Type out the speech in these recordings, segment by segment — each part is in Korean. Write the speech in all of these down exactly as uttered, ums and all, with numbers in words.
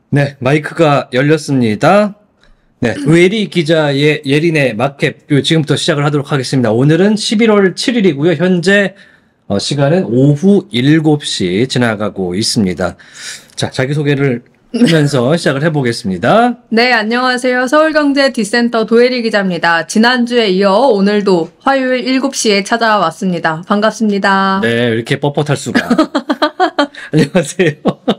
네, 마이크가 열렸습니다. 네, 외리 기자의 예린의 마켓뷰 지금부터 시작을 하도록 하겠습니다. 오늘은 십일월 칠일이고요. 현재 어, 시간은 오후 일곱 시 지나가고 있습니다. 자, 자기소개를 하면서 시작을 해보겠습니다. 네, 안녕하세요. 서울경제 디센터 도혜리 기자입니다. 지난주에 이어 오늘도 화요일 일곱 시에 찾아왔습니다. 반갑습니다. 네, 이렇게 뻣뻣할 수가. 안녕하세요.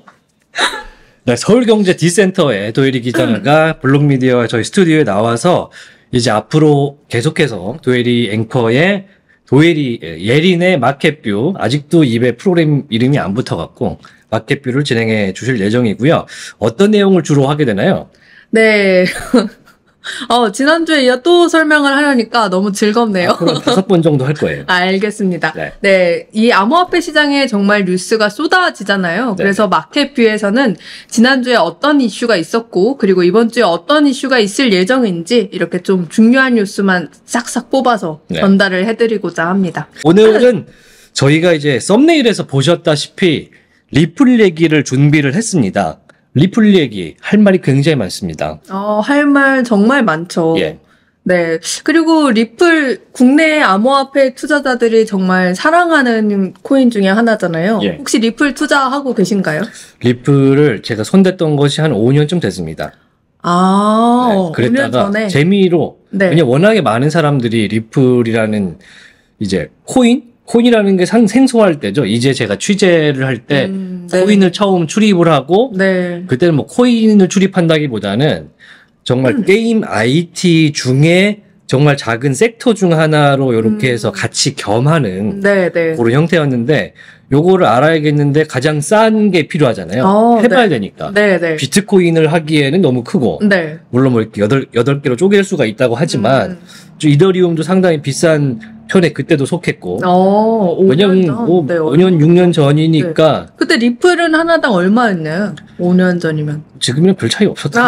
네, 서울경제 디센터의 도혜리 기자가 블록미디어와 저희 스튜디오에 나와서 이제 앞으로 계속해서 도혜리 앵커의 도혜리 예린의 마켓뷰, 아직도 입에 프로그램 이름이 안 붙어갖고 마켓뷰를 진행해 주실 예정이고요. 어떤 내용을 주로 하게 되나요? 네. 어, 지난주에 이어 또 설명을 하려니까 너무 즐겁네요. 앞으로 다섯 번 정도 할 거예요. 알겠습니다. 네. 네. 이 암호화폐 시장에 정말 뉴스가 쏟아지잖아요. 네. 그래서 마켓뷰에서는 지난주에 어떤 이슈가 있었고, 그리고 이번 주에 어떤 이슈가 있을 예정인지 이렇게 좀 중요한 뉴스만 싹싹 뽑아서 네. 전달을 해드리고자 합니다. 오늘은 저희가 이제 썸네일에서 보셨다시피 리플 얘기를 준비를 했습니다. 리플 얘기 할 말이 굉장히 많습니다. 어, 할 말 정말 많죠. 예. 네. 그리고 리플, 국내 암호화폐 투자자들이 정말 사랑하는 코인 중에 하나잖아요. 예. 혹시 리플 투자하고 계신가요? 리플을 제가 손댔던 것이 한 오 년쯤 됐습니다. 아, 네, 오 년 그랬다가 전에. 재미로 네. 왜냐 워낙에 많은 사람들이 리플이라는 이제 코인? 코인이라는 게 상, 생소할 때죠. 이제 제가 취재를 할 때 음, 네. 코인을 처음 출입을 하고 네. 그때는 뭐 코인을 출입한다기보다는 정말 음. 게임 아이티 중에 정말 작은 섹터 중 하나로 이렇게 음. 해서 같이 겸하는 네, 네. 그런 형태였는데 요거를 알아야겠는데 가장 싼 게 필요하잖아요. 어, 해봐야 네. 되니까. 네, 네. 비트코인을 하기에는 너무 크고 네. 물론 뭐 이렇게 여덟, 여덟 개로 쪼갤 수가 있다고 하지만 음. 좀 이더리움도 상당히 비싼 편에 그때도 속했고 어, 오 년 왜냐면 전. 뭐 네, 오 년, 육 년 전이니까 그때 리플은 하나당 얼마였나요? 오 년 전이면. 지금이랑 별 차이 없었다.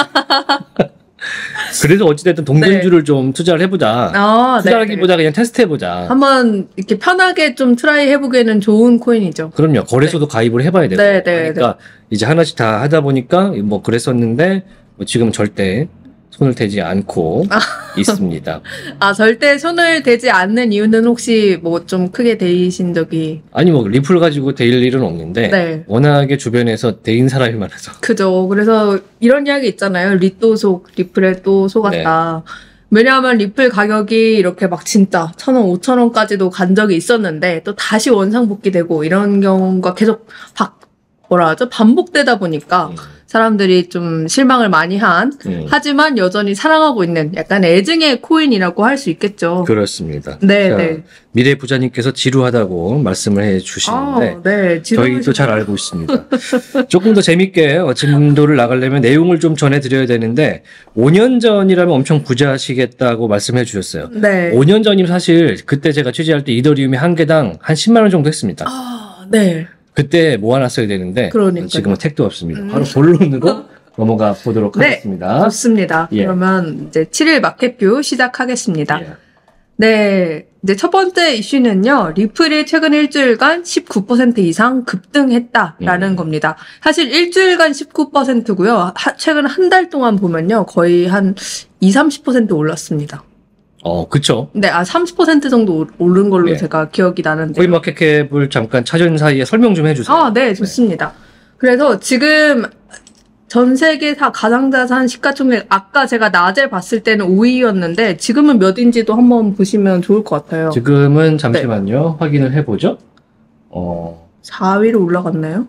그래서 어찌됐든 동전주를 좀 투자를 해보자. 아, 네. 투자하기보다 그냥 테스트해보자. 한번 이렇게 편하게 좀 트라이 해보기에는 좋은 코인이죠. 그럼요. 거래소도 가입을 해봐야 되고. 네, 네, 그러니까 이제 하나씩 다 하다 보니까 뭐 그랬었는데 뭐 지금 절대 손을 대지 않고 있습니다. 아, 절대 손을 대지 않는 이유는 혹시 뭐 좀 크게 데이신 적이. 아니 뭐 리플 가지고 데일 일은 없는데 네. 워낙에 주변에서 데인 사람이 많아서. 그죠. 그래서 이런 이야기 있잖아요. 리또 속, 리플에 또 속았다. 왜냐하면 리플 가격이 이렇게 막 진짜 천 원, 오천 원까지도 간 적이 있었는데 또 다시 원상복귀되고 이런 경우가 계속 박, 뭐라 하죠? 반복되다 보니까 음. 사람들이 좀 실망을 많이 한, 음. 하지만 여전히 사랑하고 있는 약간 애증의 코인이라고 할 수 있겠죠. 그렇습니다. 네, 자, 네. 미래 부자님께서 지루하다고 말씀을 해 주시는데 아, 네. 저희도 잘 알고 있습니다. 조금 더 재밌게 진도를 나가려면 내용을 좀 전해드려야 되는데 오 년 전이라면 엄청 부자시겠다고 말씀해 주셨어요. 네. 오 년 전이면 사실 그때 제가 취재할 때 이더리움이 한 개당 한 십만 원 정도 했습니다. 아, 네. 그때 모아놨어야 되는데 그러니까요. 지금은 택도 없습니다. 음. 바로 본론으로 넘어가 보도록 네. 하겠습니다. 좋습니다. 예. 그러면 이제 칠 일 마켓뷰 시작하겠습니다. 예. 네. 이제 첫 번째 이슈는요, 리플이 최근 일주일간 십구 퍼센트 이상 급등했다라는 음. 겁니다. 사실 일주일간 십구 퍼센트고요. 하, 최근 한 달 동안 보면요, 거의 한 이십, 삼십 퍼센트 올랐습니다. 어, 그쵸. 네, 아, 삼십 퍼센트 정도 오른 걸로 예. 제가 기억이 나는데. 코인마켓캡을 잠깐 찾은 사이에 설명 좀 해주세요. 아, 네, 좋습니다. 그래서 지금 전 세계 다 가상자산 시가총액, 아까 제가 낮에 봤을 때는 오 위였는데, 지금은 몇인지도 한번 보시면 좋을 것 같아요. 지금은 잠시만요. 확인을 해보죠. 어, 사 위로 올라갔나요?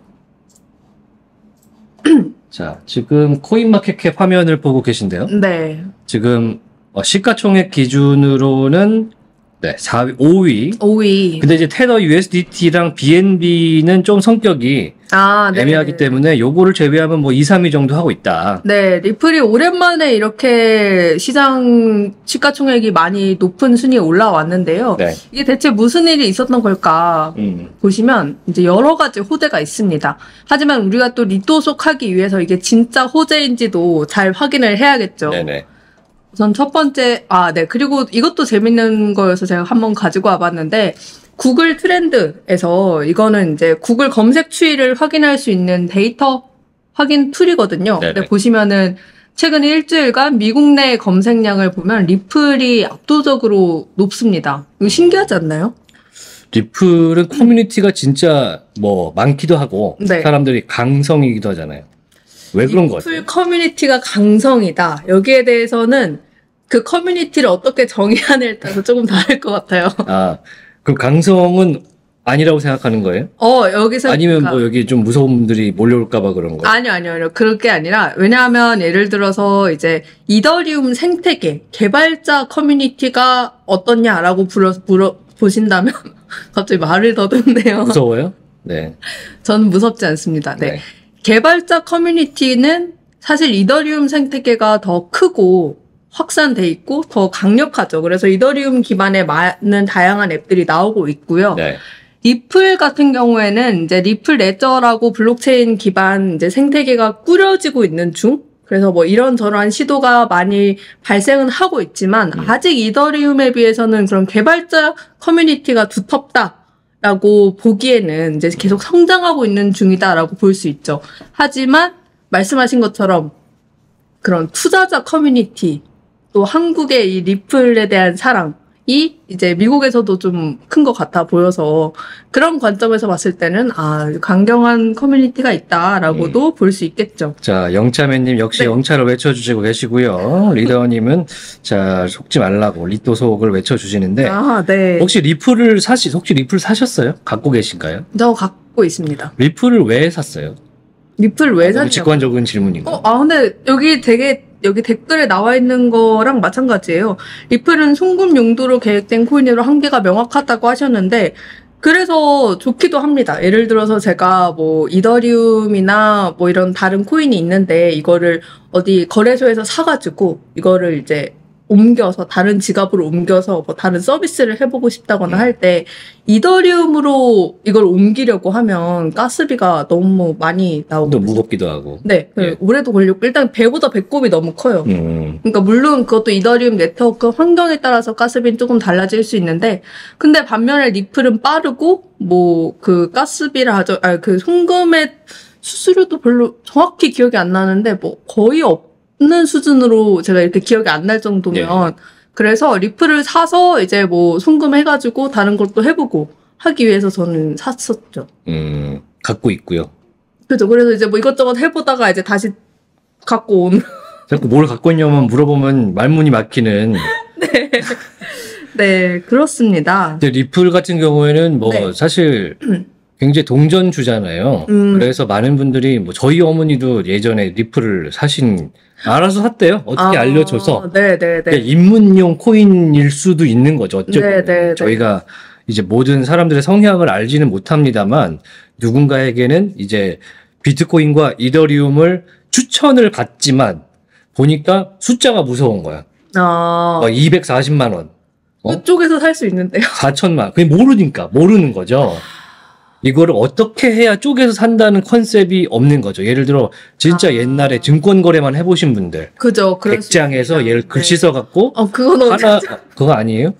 자, 지금 코인마켓캡 화면을 보고 계신데요. 네. 지금 어, 시가총액 기준으로는 네, 사 위, 오 위. 오 위. 근데 이제 테더 유에스디티랑 비엔비는 좀 성격이 아, 네. 애매하기 때문에 요거를 제외하면 뭐 이, 삼 위 정도 하고 있다. 네, 리플이 오랜만에 이렇게 시장 시가총액이 많이 높은 순위에 올라왔는데요. 네. 이게 대체 무슨 일이 있었던 걸까? 음. 보시면 이제 여러 가지 호재가 있습니다. 하지만 우리가 또 리또속하기 위해서 이게 진짜 호재인지도 잘 확인을 해야겠죠. 네네. 우선 첫 번째, 아, 네. 그리고 이것도 재밌는 거여서 제가 한번 가지고 와봤는데, 구글 트렌드에서 이거는 이제 구글 검색 추이를 확인할 수 있는 데이터 확인 툴이거든요. 네네. 근데 보시면은 최근 일주일간 미국 내 검색량을 보면 리플이 압도적으로 높습니다. 이거 신기하지 않나요? 리플은 커뮤니티가 진짜 뭐 많기도 하고 네. 사람들이 강성이기도 하잖아요. 왜 그런 거 같아요? 리플 커뮤니티가 강성이다. 여기에 대해서는 그 커뮤니티를 어떻게 정의하느냐에 따라서 조금 다를 것 같아요. 아, 그럼 강성은 아니라고 생각하는 거예요? 어, 여기서. 아니면 그러니까 뭐 여기 좀 무서운 분들이 몰려올까봐 그런 거예요? 아니요, 아니요, 아니요. 그럴 게 아니라, 왜냐하면 예를 들어서 이제 이더리움 생태계, 개발자 커뮤니티가 어떻냐라고 물어, 물어, 보신다면, 갑자기 말을 더듬네요. 무서워요? 네. 저는 무섭지 않습니다. 네. 네. 개발자 커뮤니티는 사실 이더리움 생태계가 더 크고 확산돼 있고 더 강력하죠. 그래서 이더리움 기반의 많은 다양한 앱들이 나오고 있고요. 네. 리플 같은 경우에는 이제 리플 레저라고 블록체인 기반 이제 생태계가 꾸려지고 있는 중. 그래서 뭐 이런저런 시도가 많이 발생은 하고 있지만 음. 아직 이더리움에 비해서는 그런 개발자 커뮤니티가 두텁다라고 보기에는 이제 계속 성장하고 있는 중이다라고 볼 수 있죠. 하지만 말씀하신 것처럼 그런 투자자 커뮤니티 또 한국의 이 리플에 대한 사랑이 이제 미국에서도 좀 큰 것 같아 보여서 그런 관점에서 봤을 때는 아 강경한 커뮤니티가 있다라고도 음. 볼 수 있겠죠. 자, 영차맨님 역시 네. 영차를 외쳐주시고 계시고요. 리더님은 자, 속지 말라고 리또 속을 외쳐주시는데 아, 네. 혹시 리플을 사시, 혹시 리플 사셨어요? 갖고 계신가요? 저 갖고 있습니다. 리플을 왜 샀어요? 리플 왜 너무 샀냐고. 직관적인 질문인가? 어, 아 근데 여기 되게 여기 댓글에 나와 있는 거랑 마찬가지예요. 리플은 송금 용도로 계획된 코인으로 한계가 명확하다고 하셨는데 그래서 좋기도 합니다. 예를 들어서 제가 뭐 이더리움이나 뭐 이런 다른 코인이 있는데 이거를 어디 거래소에서 사가지고 이거를 이제 옮겨서 다른 지갑으로 옮겨서 뭐 다른 서비스를 해보고 싶다거나 할 때 이더리움으로 이걸 옮기려고 하면 가스비가 너무 많이 또 나오고 무겁기도 하고. 네, 예. 오래도 걸리고 일단 배보다 배꼽이 너무 커요. 음. 그러니까 물론 그것도 이더리움 네트워크 환경에 따라서 가스비는 조금 달라질 수 있는데 근데 반면에 리플은 빠르고 뭐 그 가스비라 하죠. 아니 그 송금의 수수료도 별로 정확히 기억이 안 나는데 뭐 거의 없는 수준으로 제가 이렇게 기억이 안 날 정도면 네. 그래서 리플을 사서 이제 뭐 송금해가지고 다른 걸 또 해보고 하기 위해서 저는 샀었죠. 음, 갖고 있고요. 그죠. 그래서 이제 뭐 이것저것 해보다가 이제 다시 갖고 온. 자꾸 뭘 갖고 있냐면 물어보면 말문이 막히는. 네. 네, 그렇습니다. 근데 리플 같은 경우에는 뭐 네. 사실 굉장히 동전주잖아요. 음. 그래서 많은 분들이 뭐 저희 어머니도 예전에 리플을 사신 알아서 샀대요. 어떻게 아, 알려줘서. 네네네. 그러니까 입문용 코인일 수도 있는 거죠. 어쩌면 네, 네, 네. 저희가 이제 모든 사람들의 성향을 알지는 못합니다만 누군가에게는 이제 비트코인과 이더리움을 추천을 받지만 보니까 숫자가 무서운 거야. 아, 막 이백사십만 원, 어? 그쪽에서 살 수 있는데요. 사천만 원. 그게 모르니까 모르는 거죠. 이거를 어떻게 해야 쪼개서 산다는 컨셉이 없는 거죠. 예를 들어 진짜 아. 옛날에 증권 거래만 해보신 분들 그죠. 그럴 수 백장에서 있습니다. 얘를 글씨 네. 써갖고 어, 그거 너무 하나 그거 아니에요?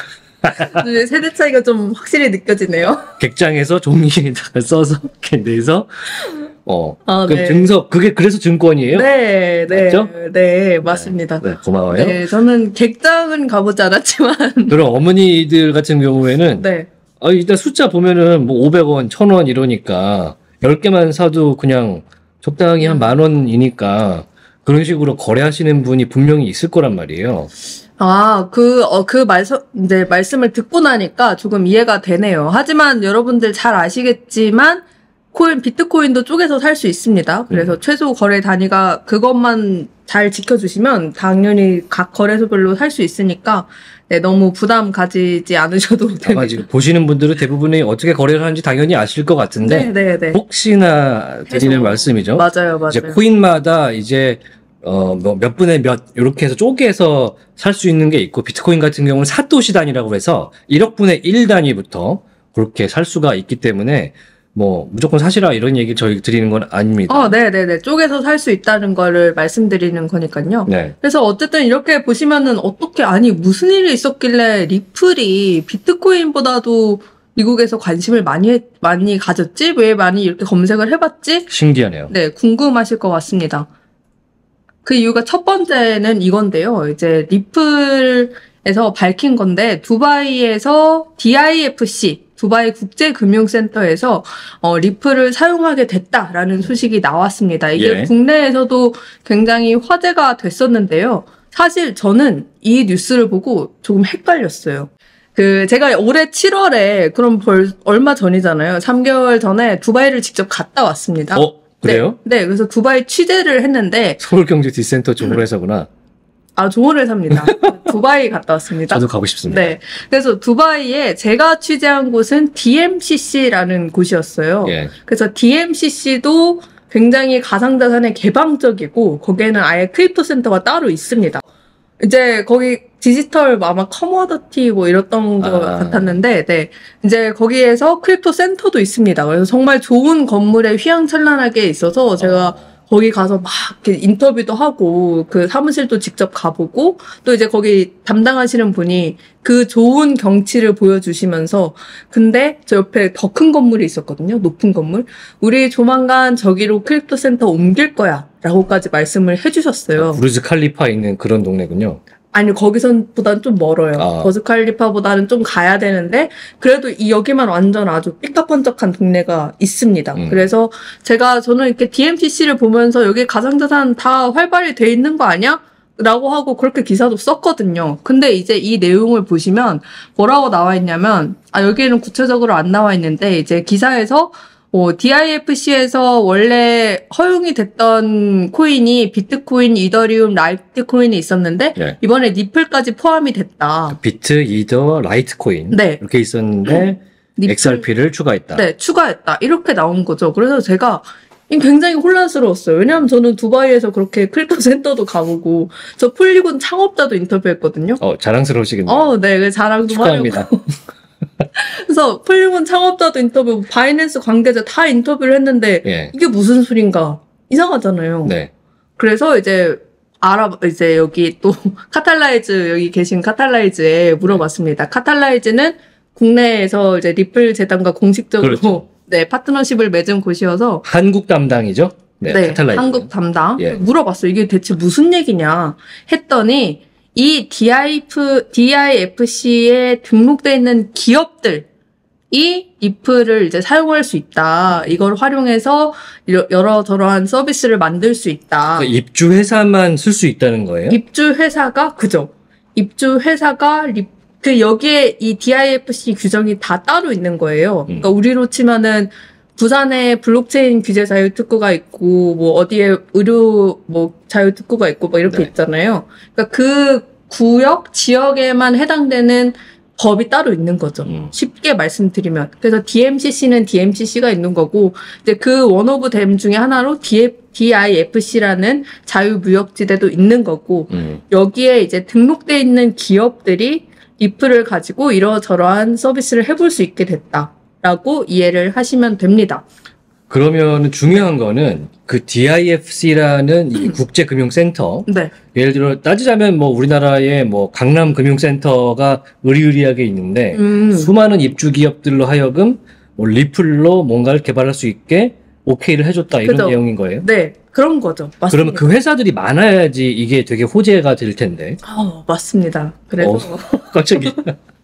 네, 세대 차이가 좀 확실히 느껴지네요. 객장에서 종이에다가 써서 이렇게 내서 어 아, 그 네. 증서 그게 그래서 증권이에요? 네, 네, 맞죠? 네, 맞습니다. 네, 고마워요. 네, 저는 객장은 가보지 않았지만, 그럼 어머니들 같은 경우에는 네. 아, 일단 숫자 보면은 뭐 오백 원, 천 원 이러니까 열 개만 사도 그냥 적당히 한 만 원이니까 그런 식으로 거래하시는 분이 분명히 있을 거란 말이에요. 아, 그, 어, 그 말씀, 이제 말씀을 듣고 나니까 조금 이해가 되네요. 하지만 여러분들 잘 아시겠지만, 코인, 비트코인도 쪼개서 살 수 있습니다. 그래서 음. 최소 거래 단위가 그것만 잘 지켜주시면 당연히 각 거래소별로 살 수 있으니까, 네, 너무 부담 가지지 않으셔도 아마 됩니다. 지금 보시는 분들은 대부분이 어떻게 거래를 하는지 당연히 아실 것 같은데 네, 네, 네. 혹시나 드리는 해서. 말씀이죠. 맞아요, 맞아요. 이제 코인마다 이제 어 뭐 몇 분의 몇 이렇게 해서 쪼개서 살 수 있는 게 있고 비트코인 같은 경우는 사토시 단위라고 해서 일억 분의 일 단위부터 그렇게 살 수가 있기 때문에 뭐 무조건 사시라 이런 얘기 저희 드리는 건 아닙니다. 어, 네네네. 쪼개서 살 수 있다는 거를 말씀드리는 거니까요. 네. 그래서 어쨌든 이렇게 보시면은 어떻게, 아니, 무슨 일이 있었길래 리플이 비트코인보다도 미국에서 관심을 많이 했- 많이 가졌지? 왜 많이 이렇게 검색을 해봤지? 신기하네요. 네, 궁금하실 것 같습니다. 그 이유가 첫 번째는 이건데요. 이제 리플에서 밝힌 건데 두바이에서 디아이에프씨 두바이 국제금융센터에서 어, 리플을 사용하게 됐다라는 소식이 나왔습니다. 이게 예. 국내에서도 굉장히 화제가 됐었는데요. 사실 저는 이 뉴스를 보고 조금 헷갈렸어요. 그 제가 올해 칠월에 그럼 벌 얼마 전이잖아요. 삼 개월 전에 두바이를 직접 갔다 왔습니다. 어, 그래요? 네, 네, 그래서 두바이 취재를 했는데 서울경제 디센터 종로회사구나. 아 좋은 회사입니다. 두바이 갔다 왔습니다. 저도 가고 싶습니다. 네, 그래서 두바이에 제가 취재한 곳은 디엠씨씨라는 곳이었어요. 예. 그래서 디엠씨씨도 굉장히 가상자산에 개방적이고 거기에는 아예 크립토 센터가 따로 있습니다. 이제 거기 디지털 아마 커머더티 뭐 이랬던 거 아. 같았는데, 네. 이제 거기에서 크립토 센터도 있습니다. 그래서 정말 좋은 건물에 휘황찬란하게 있어서 제가 어. 거기 가서 막 이렇게 인터뷰도 하고 그 사무실도 직접 가보고 또 이제 거기 담당하시는 분이 그 좋은 경치를 보여주시면서 근데 저 옆에 더 큰 건물이 있었거든요. 높은 건물. 우리 조만간 저기로 크립토 센터 옮길 거야 라고까지 말씀을 해주셨어요. 부르즈 칼리파 있는 그런 동네군요. 아니 거기선보다는 좀 멀어요. 아. 버즈칼리파보다는 좀 가야 되는데 그래도 이 여기만 완전 아주 삐까뻔쩍한 동네가 있습니다. 음. 그래서 제가 저는 이렇게 디엠씨씨를 보면서 여기 가상자산 다 활발히 돼 있는 거 아니야? 라고 하고 그렇게 기사도 썼거든요. 근데 이제 이 내용을 보시면 뭐라고 나와 있냐면 아 여기에는 구체적으로 안 나와 있는데 이제 기사에서 어, 디아이에프씨에서 원래 허용이 됐던 코인이 비트코인, 이더리움, 라이트코인이 있었는데 예. 이번에 리플까지 포함이 됐다. 비트, 이더, 라이트코인 네. 이렇게 있었는데 리플- 엑스알피를 추가했다. 네, 추가했다. 이렇게 나온 거죠. 그래서 제가 굉장히 혼란스러웠어요. 왜냐하면 저는 두바이에서 그렇게 크립토 센터도 가보고 저 폴리곤 창업자도 인터뷰했거든요. 어, 자랑스러우시겠네요. 어, 네, 그 자랑도 축하합니다. 하려고. 그래서 폴리곤 창업자도 인터뷰, 바이낸스 관계자 다 인터뷰를 했는데 예. 이게 무슨 소린가 이상하잖아요. 네. 그래서 이제 알아 이제 여기 또 카탈라이즈 여기 계신 카탈라이즈에 물어봤습니다. 카탈라이즈는 국내에서 이제 리플 재단과 공식적으로 그렇죠. 네 파트너십을 맺은 곳이어서 한국 담당이죠. 네. 네, 카탈라이즈. 한국 담당 예. 물어봤어요. 이게 대체 무슨 얘기냐 했더니 이 디아이에프, 디아이에프씨에 등록돼 있는 기업들이 리플을 이제 사용할 수 있다. 이걸 활용해서 여러- 여러 저러한 서비스를 만들 수 있다. 그러니까 입주 회사만 쓸 수 있다는 거예요? 입주 회사가 그죠. 입주 회사가 리, 그 여기에 이 디아이에프씨 규정이 다 따로 있는 거예요. 그러니까 우리로 치면은 부산에 블록체인 규제 자유특구가 있고 뭐 어디에 의료 뭐 자유특구가 있고 뭐 이렇게 네. 있잖아요. 그러니까 그 구역 지역에만 해당되는 법이 따로 있는 거죠. 음. 쉽게 말씀드리면. 그래서 디엠씨씨는 디엠씨씨가 있는 거고 이제 그 원 오브 댐 중에 하나로 디아이에프씨라는 자유무역지대도 있는 거고 음. 여기에 이제 등록돼 있는 기업들이 리플을 가지고 이러저러한 서비스를 해볼 수 있게 됐다라고 이해를 하시면 됩니다. 그러면 중요한 거는 그 디아이에프씨라는 이 국제금융센터 네, 예를 들어 따지자면 뭐 우리나라의 뭐 강남금융센터가 의리의리하게 있는데 음, 수많은 입주 기업들로 하여금 뭐 리플로 뭔가를 개발할 수 있게 오케이를 해줬다 이런 그죠. 내용인 거예요. 네, 그런 거죠. 맞습니다. 그러면 그 회사들이 많아야지 이게 되게 호재가 될 텐데. 어, 맞습니다. 그래서 어, 갑자기.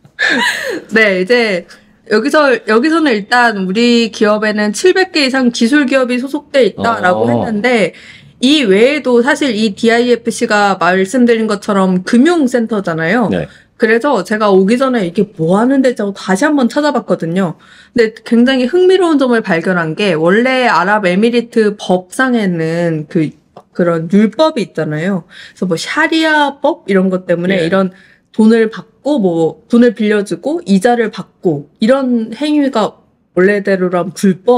네, 이제 여기서 여기서는 일단 우리 기업에는 칠백 개 이상 기술 기업이 소속돼 있다라고 어. 했는데 이 외에도 사실 이 디아이에프씨가 말씀드린 것처럼 금융센터잖아요. 네. 그래서 제가 오기 전에 이게 뭐 하는 데지 하고 다시 한번 찾아봤거든요. 근데 굉장히 흥미로운 점을 발견한 게 원래 아랍에미리트 법상에는 그 그런 율법이 있잖아요. 그래서 뭐 샤리아법 이런 것 때문에 예. 이런 돈을 받고 뭐 돈을 빌려주고 이자를 받고 이런 행위가 원래대로라면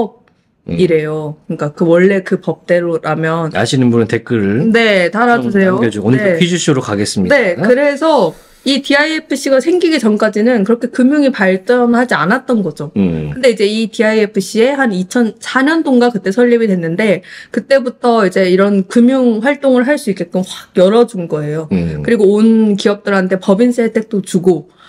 불법이래요. 그러니까 그 원래 그 법대로라면 아시는 분은 댓글을 네 달아주세요. 남겨주고 오늘 네. 퀴즈쇼로 가겠습니다. 네, 그래서 이 디아이에프씨가 생기기 전까지는 그렇게 금융이 발전하지 않았던 거죠. 음. 근데 이제 이 디아이에프씨에 한 이천사 년도인가 그때 설립이 됐는데 그때부터 이제 이런 금융 활동을 할 수 있게끔 확 열어준 거예요. 음. 그리고 온 기업들한테 법인세 혜택도 주고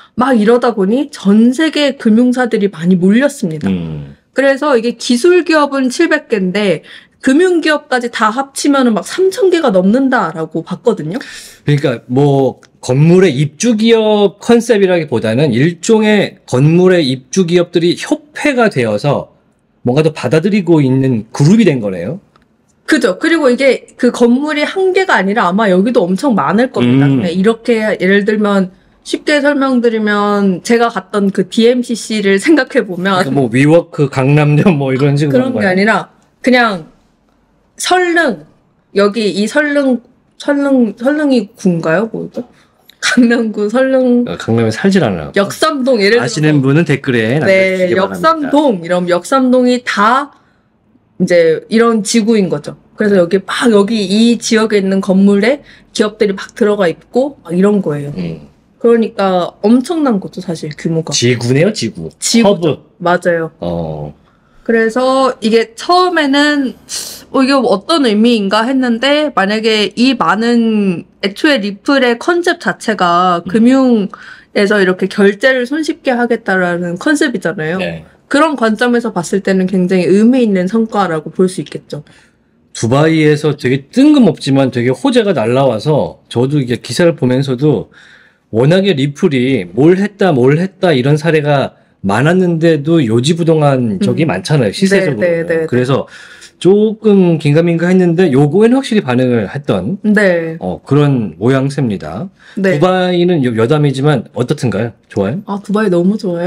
막 이러다 보니 전 세계 금융사들이 많이 몰렸습니다. 음. 그래서 이게 기술 기업은 칠백 개인데 금융 기업까지 다 합치면은 막 삼천 개가 넘는다라고 봤거든요. 그러니까 뭐 건물의 입주 기업 컨셉이라기보다는 일종의 건물의 입주 기업들이 협회가 되어서 뭔가 더 받아들이고 있는 그룹이 된 거네요. 그죠. 그리고 이게 그 건물이 한 개가 아니라 아마 여기도 엄청 많을 겁니다. 음. 네, 이렇게 예를 들면 쉽게 설명드리면 제가 갔던 그 디엠씨씨를 생각해 보면 그러니까 뭐 위워크, 강남점 뭐 이런 식으로 그런 게 아니라 그냥 설릉 여기 이 설릉 설릉 설릉이 구인가요? 뭐죠? 강남구 설릉 어, 강남에 살질 않아요. 역삼동 예를 들어서 아시는 분은 댓글에 남겨주시기 네, 바랍니다. 역삼동 이런 역삼동이 다 이제 이런 지구인 거죠. 그래서 여기 막 여기 이 지역에 있는 건물에 기업들이 막 들어가 있고 막 이런 거예요. 음. 그러니까 엄청난 거죠, 사실 규모가. 지구네요, 지구. 지구죠. 허브. 맞아요. 어. 그래서 이게 처음에는 어, 이게 어떤 의미인가 했는데 만약에 이 많은 애초에 리플의 컨셉 자체가 음. 금융에서 이렇게 결제를 손쉽게 하겠다라는 컨셉이잖아요. 네. 그런 관점에서 봤을 때는 굉장히 의미 있는 성과라고 볼 수 있겠죠. 두바이에서 되게 뜬금없지만 되게 호재가 날라와서 저도 이게 기사를 보면서도 워낙에 리플이 뭘 했다 뭘 했다 이런 사례가 많았는데도 요지부동한 적이 음. 많잖아요, 시세적으로. 네, 네, 네, 네. 그래서 조금 긴가민가 했는데 요거에는 확실히 반응을 했던 네. 어, 그런 모양새입니다. 네. 두바이는 여- 여담이지만 어떻든가요? 좋아요? 아, 두바이 너무 좋아요.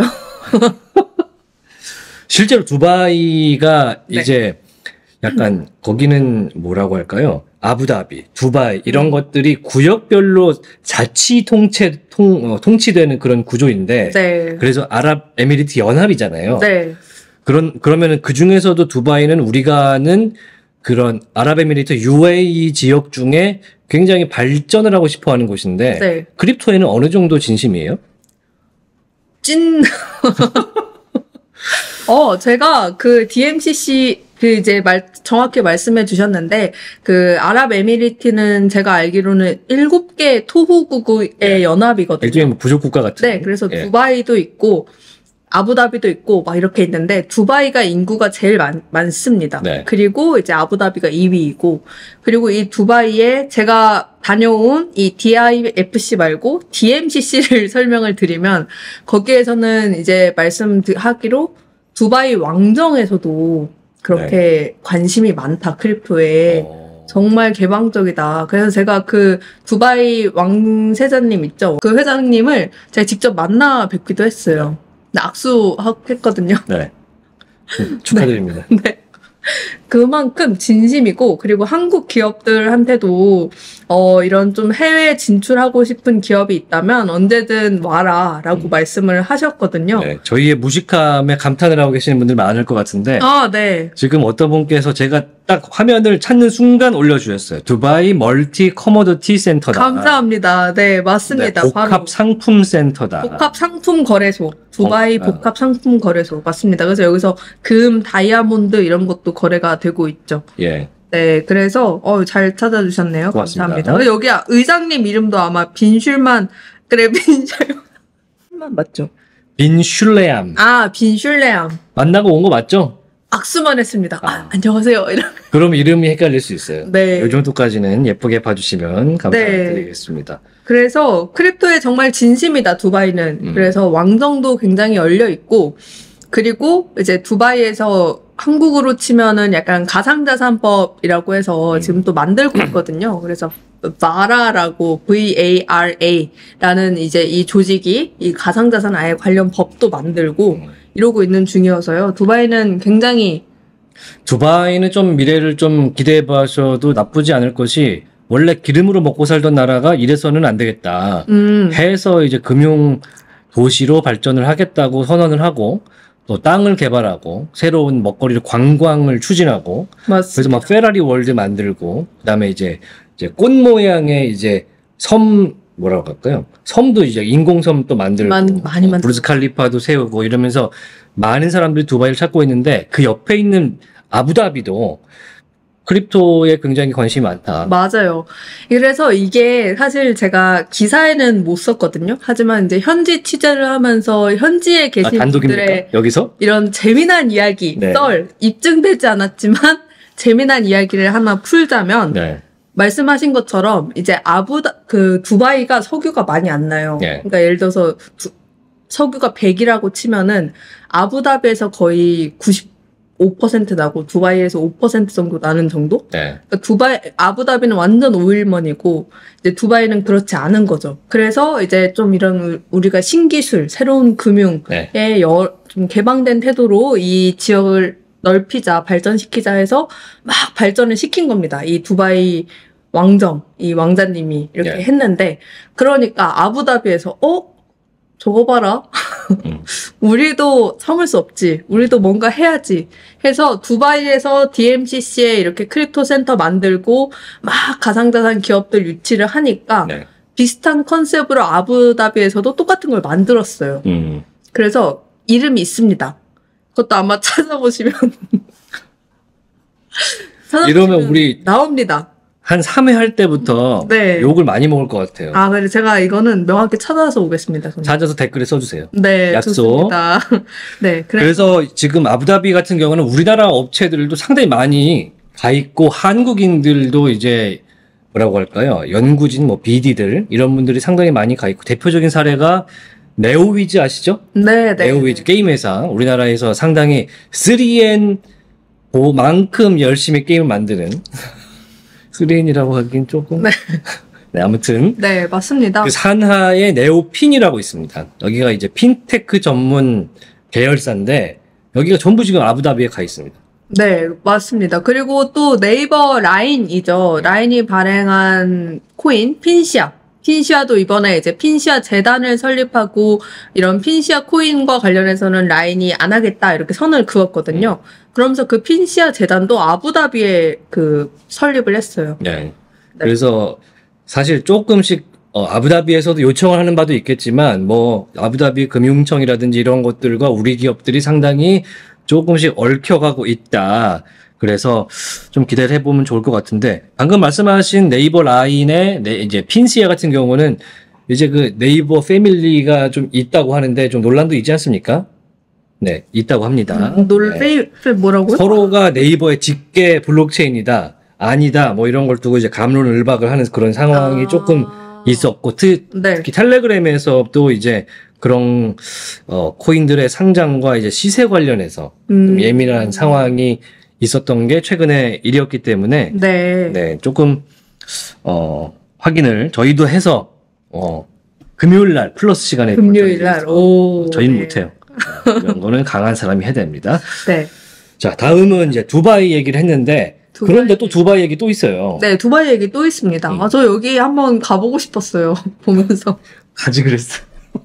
실제로 두바이가 네. 이제 약간 거기는 뭐라고 할까요? 아부다비, 두바이 이런 음. 것들이 구역별로 자치 통치 통 어, 통치되는 그런 구조인데 네. 그래서 아랍에미리트 연합이잖아요. 네. 그런 그러면은 그 중에서도 두바이는 우리가 아는 그런 아랍에미리트 유에이이 지역 중에 굉장히 발전을 하고 싶어하는 곳인데 네. 크립토에는 어느 정도 진심이에요? 찐. 어, 제가 그 디엠씨씨 그 이제 말 정확히 말씀해 주셨는데 그 아랍에미리트는 제가 알기로는 일곱 개 토호국의 네. 연합이거든요. 일종의 뭐 부족 국가 같은. 네, 그래서 예. 두바이도 있고 아부다비도 있고 막 이렇게 있는데 두바이가 인구가 제일 많, 많습니다. 네. 그리고 이제 아부다비가 이 위이고 그리고 이 두바이에 제가 다녀온 이 디아이에프씨 말고 디엠씨씨를 설명을 드리면 거기에서는 이제 말씀하기로 두바이 왕정에서도 그렇게 네. 관심이 많다 크립토에. 어. 정말 개방적이다. 그래서 제가 그 두바이 왕세자님 있죠? 그 회장님을 제가 직접 만나 뵙기도 했어요. 근데 악수했거든요. 네. 음, 축하드립니다. 네. 그만큼 진심이고, 그리고 한국 기업들한테도, 어, 이런 좀 해외 진출하고 싶은 기업이 있다면 언제든 와라, 라고 음. 말씀을 하셨거든요. 네, 저희의 무식함에 감탄을 하고 계시는 분들 많을 것 같은데 아, 네. 지금 어떤 분께서 제가 딱 화면을 찾는 순간 올려주셨어요. 두바이 멀티 커머더티 센터다. 감사합니다. 네, 맞습니다. 네, 복합 바로. 상품 센터다. 복합 상품 거래소. 두바이 어, 아. 복합 상품 거래소. 맞습니다. 그래서 여기서 금, 다이아몬드 이런 것도 거래가 되고 있죠. 예. 네, 그래서 어, 잘 찾아주셨네요. 고맙습니다. 감사합니다. 여기 의장님 이름도 아마 빈슐만 그래 빈슐만 맞죠? 빈 슐레암 아, 빈슐레암. 만나고 온 거 맞죠? 악수만 했습니다. 아, 아. 안녕하세요. 이런. 그럼 이름이 헷갈릴 수 있어요. 네. 이 정도까지는 예쁘게 봐주시면 네. 감사드리겠습니다. 그래서 크립토에 정말 진심이다 두바이는. 음. 그래서 왕정도 굉장히 열려 있고 그리고 이제 두바이에서 한국으로 치면은 약간 가상자산법이라고 해서 음. 지금 또 만들고 있거든요. 그래서 바라라고 브이에이알에이라는 이제 이 조직이 이 가상자산 아예 관련 법도 만들고 음. 이러고 있는 중이어서요. 두바이는 굉장히 두바이는 좀 미래를 좀 기대해 봐셔도 나쁘지 않을 것이 원래 기름으로 먹고 살던 나라가 이래서는 안 되겠다. 음 해서 이제 금융 도시로 발전을 하겠다고 선언을 하고 또 땅을 개발하고 새로운 먹거리를 관광을 추진하고 그래서 맞습니다. 막 페라리 월드 만들고 그다음에 이제 이제 꽃 모양의 이제 섬 뭐라고 할까요? 섬도 이제 인공섬 또 만들고 많- 많이 만들고. 브루즈 칼리파도 세우고 이러면서 많은 사람들이 두바이를 찾고 있는데 그 옆에 있는 아부다비도 크립토에 굉장히 관심이 많다. 맞아요. 그래서 이게 사실 제가 기사에는 못 썼거든요. 하지만 이제 현지 취재를 하면서 현지에 계신 아, 분들의 단독입니까? 여기서? 이런 재미난 이야기, 네. 썰, 입증되지 않았지만 재미난 이야기를 하나 풀자면 네. 말씀하신 것처럼 이제 아부다 그 두바이가 석유가 많이 안 나요. 네. 그러니까 예를 들어서 두, 석유가 백이라고 치면은 아부다비에서 거의 구십오 퍼센트 나고 두바이에서 오 퍼센트 정도 나는 정도? 네. 그러니까 두바이 아부다비는 완전 오일머니고 이제 두바이는 그렇지 않은 거죠. 그래서 이제 좀 이런 우리가 신기술, 새로운 금융에 네. 여, 좀 개방된 태도로 이 지역을 넓히자, 발전시키자 해서 막 발전을 시킨 겁니다. 이 두바이 왕정, 이 왕자님이 이렇게 네. 했는데, 그러니까 아부다비에서, 어? 저거 봐라. 음. 우리도 참을 수 없지. 우리도 뭔가 해야지. 해서 두바이에서 디엠씨씨에 이렇게 크립토 센터 만들고, 막 가상자산 기업들 유치를 하니까, 네. 비슷한 컨셉으로 아부다비에서도 똑같은 걸 만들었어요. 음. 그래서 이름이 있습니다. 그것도 아마 찾아보시면 찾아보시면 이러면 우리 나옵니다. 한 삼 회 할 때부터 네. 욕을 많이 먹을 것 같아요. 아, 그래 제가 이거는 명확히 찾아서 오겠습니다. 저는. 찾아서 댓글에 써주세요. 네, 약속. 좋습니다. 네, 그래. 그래서 지금 아부다비 같은 경우는 우리나라 업체들도 상당히 많이 가 있고 한국인들도 이제 뭐라고 할까요? 연구진, 뭐 비디들 이런 분들이 상당히 많이 가 있고 대표적인 사례가 네오위즈 아시죠? 네, 네. 네오위즈 게임 회사 우리나라에서 상당히 쓰리엔 그만큼 열심히 게임을 만드는 쓰리엔이라고 하긴 조금 네. 네, 아무튼 네, 맞습니다. 그 산하에 네오핀이라고 있습니다. 여기가 이제 핀테크 전문 계열사인데 여기가 전부 지금 아부다비에 가 있습니다. 네, 맞습니다. 그리고 또 네이버 라인이죠. 라인이 발행한 코인 핀시아. 핀시아도 이번에 이제 핀시아 재단을 설립하고 이런 핀시아 코인과 관련해서는 라인이 안 하겠다 이렇게 선을 그었거든요. 그러면서 그 핀시아 재단도 아부다비에 그 설립을 했어요. 네. 네. 그래서 사실 조금씩 어, 아부다비에서도 요청을 하는 바도 있겠지만 뭐 아부다비 금융청이라든지 이런 것들과 우리 기업들이 상당히 조금씩 얽혀가고 있다. 그래서 좀 기대를 해보면 좋을 것 같은데 방금 말씀하신 네이버 라인의 네, 이제 핀시아 같은 경우는 이제 그 네이버 패밀리가 좀 있다고 하는데 좀 논란도 있지 않습니까? 네, 있다고 합니다. 음, 놀, 네. 페이, 페이 뭐라고요? 서로가 네이버의 직계 블록체인이다, 아니다, 뭐 이런 걸 두고 이제 갑론을박을 하는 그런 상황이 아. 조금 있었고, 특, 네. 특히 텔레그램에서도 이제 그런 어, 코인들의 상장과 이제 시세 관련해서 좀 음. 예민한 상황이 있었던 게 최근에 일이었기 때문에 네. 네, 조금 어, 확인을 저희도 해서 어, 금요일 날 플러스 시간에 금요일 날. 오. 저희는 네. 못해요. 네, 이런 거는 강한 사람이 해야 됩니다. 네. 자, 다음은 이제 두바이 얘기를 했는데 두바이. 그런데 또 두바이 얘기 또 있어요. 네, 두바이 얘기 또 있습니다. 음. 아, 저 여기 한번 가보고 싶었어요. 보면서. 가지 그랬어.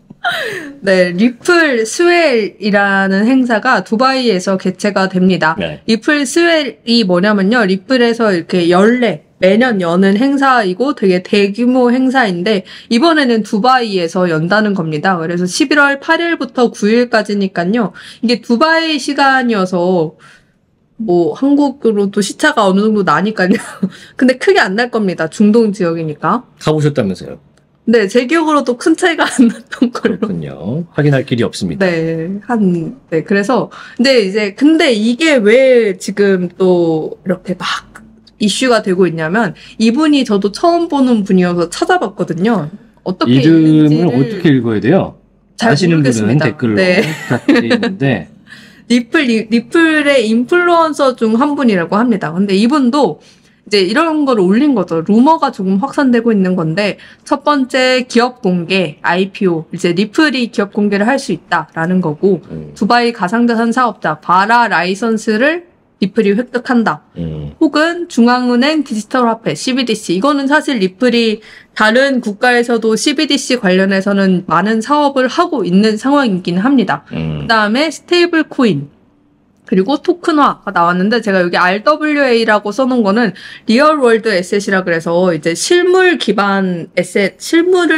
네, 리플 스웰이라는 행사가 두바이에서 개최가 됩니다. 네. 리플 스웰이 뭐냐면요. 리플에서 이렇게 연례, 매년 여는 행사이고 되게 대규모 행사인데 이번에는 두바이에서 연다는 겁니다. 그래서 십일월 팔일부터 구일까지니까요. 이게 두바이 시간이어서 뭐 한국으로도 시차가 어느 정도 나니까요. 근데 크게 안 날 겁니다. 중동 지역이니까. 가보셨다면서요? 네, 제 기억으로도 큰 차이가 안 났던 걸로. 그렇군요. 확인할 길이 없습니다. 네, 한, 네, 그래서, 근데 이제, 근데 이게 왜 지금 또 이렇게 막 이슈가 되고 있냐면, 이분이 저도 처음 보는 분이어서 찾아봤거든요. 어떻게 이름을 읽는지를 어떻게 읽어야 돼요? 잘 아시는 모르겠습니다. 분은 댓글로 네. 부탁드리는데 리플, 리, 리플의 인플루언서 중 한 분이라고 합니다. 근데 이분도 이제 이런 걸 올린 거죠. 루머가 조금 확산되고 있는 건데, 첫 번째 기업 공개, 아이피오, 이제 리플이 기업 공개를 할 수 있다라는 거고, 음, 두바이 가상자산 사업자 바라 라이선스를 리플이 획득한다. 음, 혹은 중앙은행 디지털 화폐 씨비디씨. 이거는 사실 리플이 다른 국가에서도 씨비디씨 관련해서는 많은 사업을 하고 있는 상황이긴 합니다. 음. 그다음에 스테이블 코인. 그리고 토큰화가 나왔는데 제가 여기 알더블유에이라고 써놓은 거는 리얼 월드 에셋이라 그래서 이제 실물 기반 에셋, 실물을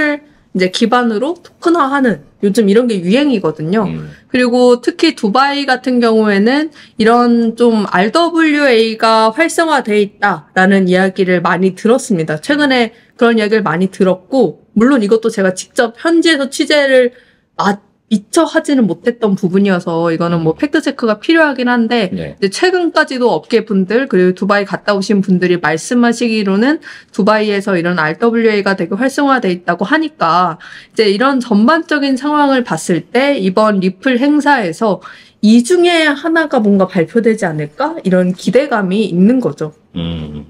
이제 기반으로 토큰화하는 요즘 이런 게 유행이거든요. 음. 그리고 특히 두바이 같은 경우에는 이런 좀 알더블유에이가 활성화돼 있다라는 이야기를 많이 들었습니다. 최근에 그런 이야기를 많이 들었고, 물론 이것도 제가 직접 현지에서 취재를 마, 미처 하지는 못했던 부분이어서 이거는 뭐 팩트체크가 필요하긴 한데, 네. 이제 최근까지도 업계 분들 그리고 두바이 갔다 오신 분들이 말씀하시기로는 두바이에서 이런 알더블유에이가 되게 활성화돼 있다고 하니까 이제 이런 전반적인 상황을 봤을 때 이번 리플 행사에서 이 중에 하나가 뭔가 발표되지 않을까? 이런 기대감이 있는 거죠. 음.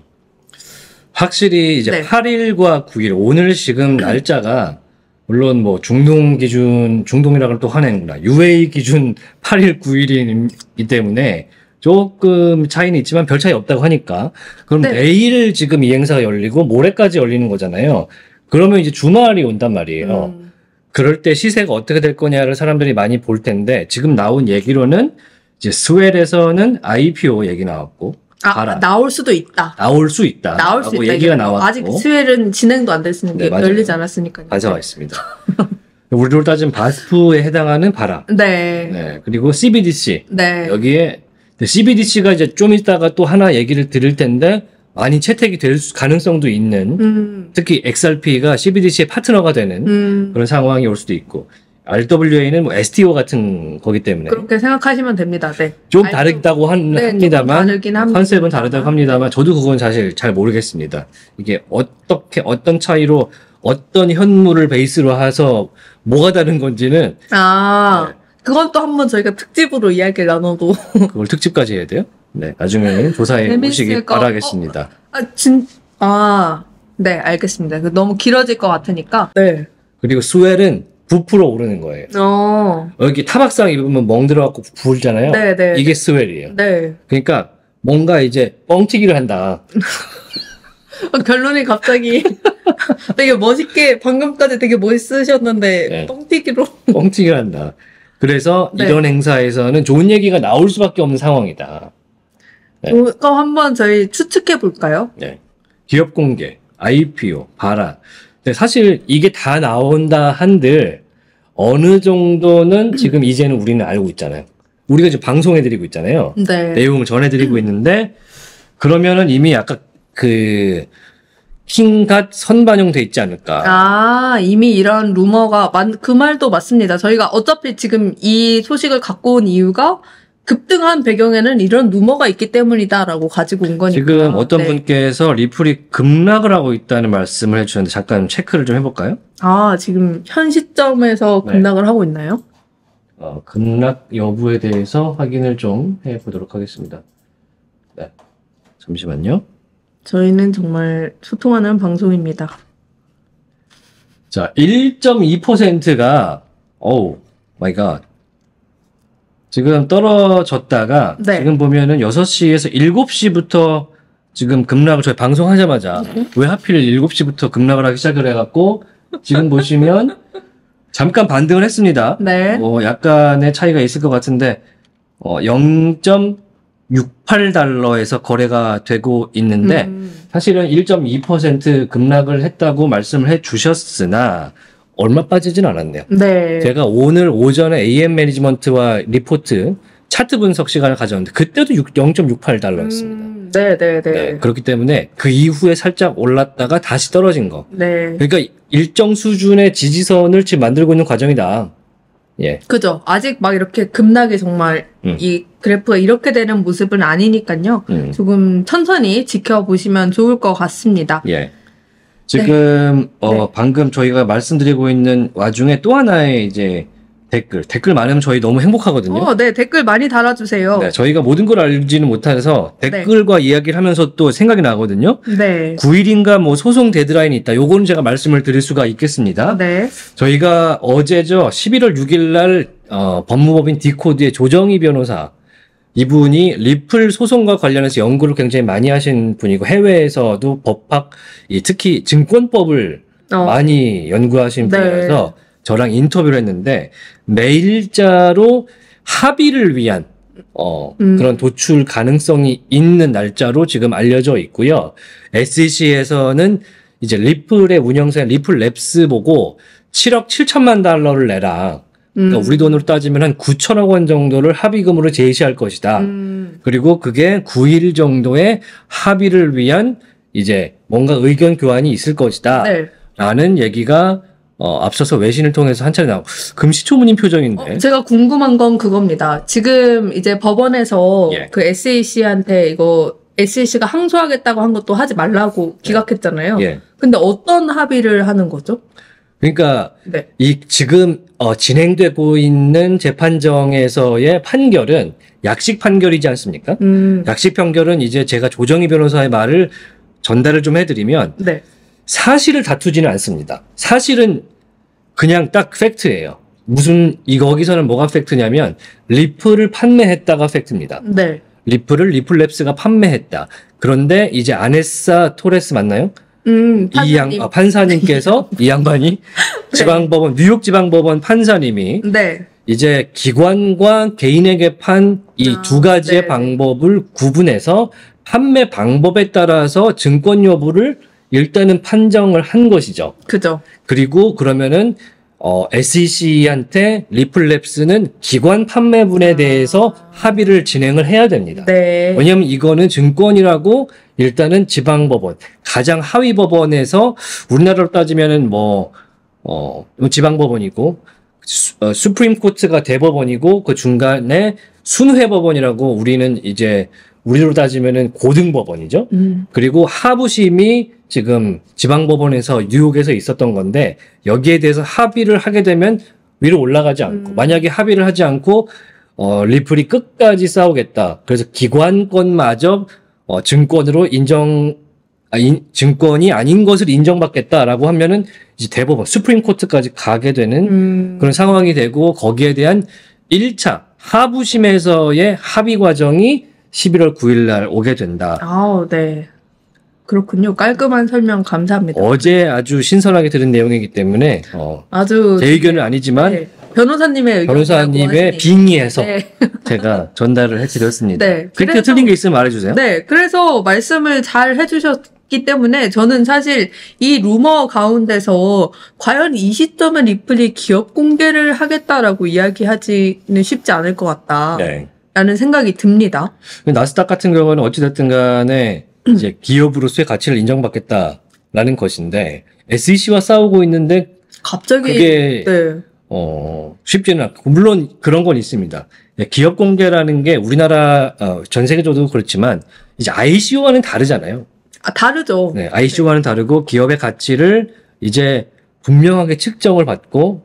확실히 이제 네. 팔 일과 구 일, 오늘 지금 날짜가 물론 뭐 중동 기준, 중동이라고 또 화내는구나. 유에이 기준 팔 일, 구 일이기 때문에 조금 차이는 있지만 별 차이 없다고 하니까. 그럼 네. 내일 지금 이 행사가 열리고 모레까지 열리는 거잖아요. 그러면 이제 주말이 온단 말이에요. 음. 그럴 때 시세가 어떻게 될 거냐를 사람들이 많이 볼 텐데, 지금 나온 얘기로는 이제 스웰에서는 아이피오 얘기 나왔고, 아, 봐라. 나올 수도 있다. 나올 수 있다. 나올 수 라고 있다. 얘기가 이게 나왔고. 아직 스웰은 진행도 안 됐으니까 네, 맞아요. 열리지 않았으니까요. 반사가 있습니다. 우리로 따지면 바스프에 해당하는 바라. 네. 네. 그리고 씨비디씨. 네. 여기에 씨비디씨가 이제 좀 이따가 또 하나 얘기를 드릴 텐데 많이 채택이 될 수- 가능성도 있는, 음. 특히 엑스알피가 씨비디씨의 파트너가 되는 음. 그런 상황이 올 수도 있고, 알더블유에이는 뭐 에스티오 같은 거기 때문에 그렇게 생각하시면 됩니다. 네. 좀 알고- 다르다고 한, 네, 합니다만 조금 다르긴 합니다. 컨셉은 다르다고 합니다만 저도 그건 사실 잘 모르겠습니다. 이게 어떻게 어떤 차이로 어떤 현물을 베이스로 해서 뭐가 다른 건지는 아, 네. 그건 또 한번 저희가 특집으로 이야기를 나눠도. 그걸 특집까지 해야 돼요. 네, 나중에 조사해 재밌을 보시기 거- 바라겠습니다. 아, 진, 아, 네, 알겠습니다. 그 너무 길어질 것 같으니까. 네. 그리고 스웰은 구 퍼센트 오르는 거예요. 어, 여기 타박상 입으면 멍 들어갖고 부르잖아요. 네, 네. 이게 스웰이에요. 네. 그러니까 뭔가 이제 뻥튀기를 한다. 어, 결론이 갑자기 되게 멋있게, 방금까지 되게 멋있으셨는데, 네. 뻥튀기로. 뻥튀기를 한다. 그래서 네. 이런 행사에서는 좋은 얘기가 나올 수밖에 없는 상황이다. 네. 어, 그럼 한번 저희 추측해 볼까요? 네. 기업 공개, 아이피오, 바라. 근데 사실 이게 다 나온다 한들 어느 정도는 지금 이제는 우리는 알고 있잖아요. 우리가 지금 방송해드리고 있잖아요. 네. 내용을 전해드리고 있는데, 그러면은 이미 약간 그 킹갓 선반영돼 있지 않을까. 아, 이미 이런 루머가, 맞, 그 말도 맞습니다. 저희가 어차피 지금 이 소식을 갖고 온 이유가 급등한 배경에는 이런 루머가 있기 때문이다라고 가지고 온 거니까. 지금 어떤 네. 분께서 리플이 급락을 하고 있다는 말씀을 해주셨는데 잠깐 체크를 좀 해볼까요? 아, 지금 현 시점에서 네. 급락을 하고 있나요? 어, 급락 여부에 대해서 확인을 좀 해보도록 하겠습니다. 네. 잠시만요. 저희는 정말 소통하는 방송입니다. 자, 일 점 이 퍼센트가, 어우, 마이 갓. 지금 떨어졌다가, 네. 지금 보면은 여섯 시에서 일곱 시부터 지금 급락을 저희 방송하자마자, 왜 하필 일곱 시부터 급락을 하기 시작을 해갖고, 지금 보시면, 잠깐 반등을 했습니다. 네. 어, 약간의 차이가 있을 것 같은데, 어, 영 점 육팔 달러에서 거래가 되고 있는데, 음, 사실은 일 점 이 퍼센트 급락을 했다고 말씀을 해 주셨으나, 얼마 빠지진 않았네요. 네. 제가 오늘 오전에 에이엠 매니지먼트와 리포트, 차트 분석 시간을 가졌는데, 그때도 영 점 육팔 달러였습니다. 음, 네, 네, 네. 네, 그렇기 때문에 그 이후에 살짝 올랐다가 다시 떨어진 거. 네. 그러니까 일정 수준의 지지선을 지금 만들고 있는 과정이다. 예. 그죠. 아직 막 이렇게 급락이 정말 음. 이 그래프가 이렇게 되는 모습은 아니니까요. 음. 조금 천천히 지켜보시면 좋을 것 같습니다. 예. 지금 어 네. 방금 저희가 말씀드리고 있는 와중에 또 하나의 이제 댓글 댓글 많으면 저희 너무 행복하거든요. 어, 네. 댓글 많이 달아주세요. 네, 저희가 모든 걸 알지는 못해서 댓글과 이야기를 하면서 또 생각이 나거든요. 네. 구 일인가 뭐 소송 데드라인이 있다. 요거는 제가 말씀을 드릴 수가 있겠습니다. 네. 저희가 어제죠. 십일월 육일 날 어, 법무법인 디코드의 조정희 변호사, 이분이 리플 소송과 관련해서 연구를 굉장히 많이 하신 분이고, 해외에서도 법학, 이 특히 증권법을 어, 많이 연구하신 네. 분이라서 저랑 인터뷰를 했는데, 매일자로 합의를 위한 어, 음. 그런 도출 가능성이 있는 날짜로 지금 알려져 있고요. 에스이씨에서는 이제 리플의 운영사인 리플랩스 보고 칠억 칠천만 달러를 내라. 그러니까 음. 우리 돈으로 따지면 한 구천억 원 정도를 합의금으로 제시할 것이다. 음. 그리고 그게 구 일 정도의 합의를 위한 이제 뭔가 의견 교환이 있을 것이다. 네. 라는 얘기가 어, 앞서서 외신을 통해서 한 차례 나오고 금시초문인 표정인데. 어, 제가 궁금한 건 그겁니다. 지금 이제 법원에서 예. 그 에스이씨한테 이거 에스이씨가 항소하겠다고 한 것도 하지 말라고 기각했잖아요. 예. 근데 어떤 합의를 하는 거죠? 그러니까 네. 이 지금 어, 진행되고 있는 재판정에서의 판결은 약식 판결이지 않습니까? 음. 약식 판결은 이제 제가 조정희 변호사의 말을 전달을 좀 해드리면 네. 사실을 다투지는 않습니다. 사실은 그냥 딱 팩트예요. 무슨 이 거기서는 뭐가 팩트냐면 리플을 판매했다가 팩트입니다. 네. 리플을 리플랩스가 판매했다. 그런데 이제 아네사 토레스 맞나요? 음. 이 양, 판사님. 아, 판사님께서 이 양반이 지방법원 뉴욕 지방법원 판사님이 네. 이제 기관과 개인에게 판 이 아, 두 가지의 네. 방법을 구분해서 판매 방법에 따라서 증권 여부를 일단은 판정을 한 것이죠. 그죠. 그리고 그러면은 어, 에스이씨한테 리플랩스는 기관 판매분에 아. 대해서 합의를 진행을 해야 됩니다. 네. 왜냐하면 이거는 증권이라고 일단은 지방법원, 가장 하위 법원에서 우리나라로 따지면은 뭐, 어, 지방법원이고, 수, 어, 수프림 코트가 대법원이고, 그 중간에 순회법원이라고 우리는 이제, 우리로 따지면은 고등법원이죠. 음. 그리고 하부심이 지금 지방법원에서 뉴욕에서 있었던 건데, 여기에 대해서 합의를 하게 되면 위로 올라가지 않고, 음. 만약에 합의를 하지 않고, 어, 리플이 끝까지 싸우겠다. 그래서 기관권마저 어, 증권으로 인정, 아, 인, 증권이 아닌 것을 인정받겠다라고 하면은 이제 대법원, 수프림 코트까지 가게 되는 음. 그런 상황이 되고 거기에 대한 일 차 하부심에서의 합의 과정이 십일월 구일 날 오게 된다. 아우, 네. 그렇군요. 깔끔한 설명 감사합니다. 어제 아주 신선하게 들은 내용이기 때문에 어, 아주 제 의견은 아니지만 네. 변호사님의 의견 변호사님의 빙의해서 네. 제가 전달을 해드렸습니다. 네, 그렇게 그래서- 틀린 게 있으면 말해주세요. 네, 그래서 말씀을 잘 해주셨기 때문에 저는 사실 이 루머 가운데서 과연 이 시점에 리플이 기업 공개를 하겠다라고 이야기하지는 쉽지 않을 것 같다. 네. 라는 생각이 듭니다. 나스닥 같은 경우는 어찌됐든 간에 이제 기업으로서의 가치를 인정받겠다라는 것인데 에스이씨와 싸우고 있는데 갑자기 그게 네. 어, 쉽지는 않고 물론 그런 건 있습니다. 기업 공개라는 게 우리나라 어, 전 세계적으로 그렇지만 이제 아이씨오와는 다르잖아요. 아, 다르죠. 네, 아이씨오와는 다르고 기업의 가치를 이제 분명하게 측정을 받고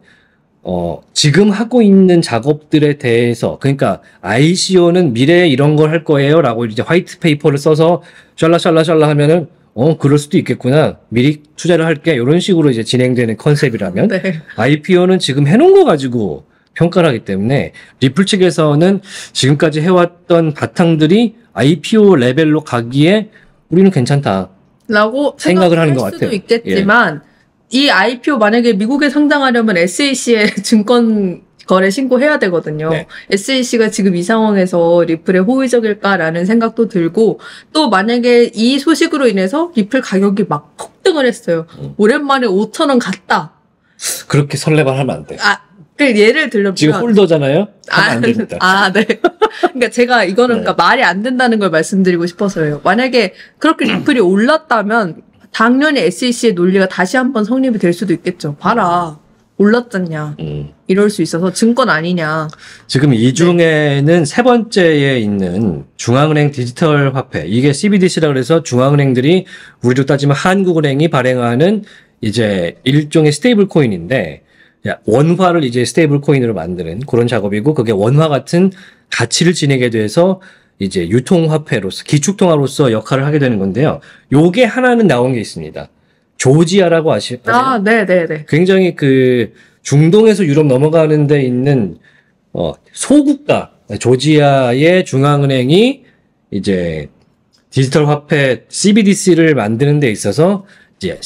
어, 지금 하고 있는 작업들에 대해서, 그러니까, 아이씨오는 미래에 이런 걸 할 거예요 라고 이제 화이트 페이퍼를 써서 샬라샬라샬라 하면은, 어, 그럴 수도 있겠구나. 미리 투자를 할게. 이런 식으로 이제 진행되는 컨셉이라면, 네. 아이피오는 지금 해놓은 거 가지고 평가를 하기 때문에, 리플 측에서는 지금까지 해왔던 바탕들이 아이피오 레벨로 가기에 우리는 괜찮다. 라고 생각을 하는 것 생각할 수도 같아요. 있겠지만 이 아이피오 만약에 미국에 상장하려면 에스이씨에 증권 거래 신고해야 되거든요. 네. 에스이씨가 지금 이 상황에서 리플에 호의적일까라는 생각도 들고 또 만약에 이 소식으로 인해서 리플 가격이 막 폭등을 했어요. 음. 오랜만에 오천 원 갔다. 그렇게 설레발 하면 안 돼. 아, 그 예를 들면 지금 홀더잖아요? 하면 안 됩니다. 아, 네. 그러니까 제가 이거는 네. 그러니까 말이 안 된다는 걸 말씀드리고 싶어서요. 만약에 그렇게 리플이 올랐다면 당연히 에스이씨의 논리가 다시 한번 성립이 될 수도 있겠죠. 봐라. 올랐잖냐. 음. 이럴 수 있어서 증권 아니냐. 지금 이 중에는 세 번째에 있는 중앙은행 디지털 화폐, 이게 씨비디씨라 그래서 중앙은행들이 우리로 따지면 한국은행이 발행하는 이제 일종의 스테이블 코인인데 원화를 이제 스테이블 코인으로 만드는 그런 작업이고, 그게 원화 같은 가치를 지니게 돼서 이제 유통화폐로서 기축통화로서 역할을 하게 되는 건데요. 요게 하나는 나온 게 있습니다. 조지아라고 아시, 아세요? 아, 네네네. 굉장히 그 중동에서 유럽 넘어가는 데 있는 어 소국가 조지아의 중앙은행이 이제 디지털 화폐 씨비디씨를 만드는 데 있어서 이제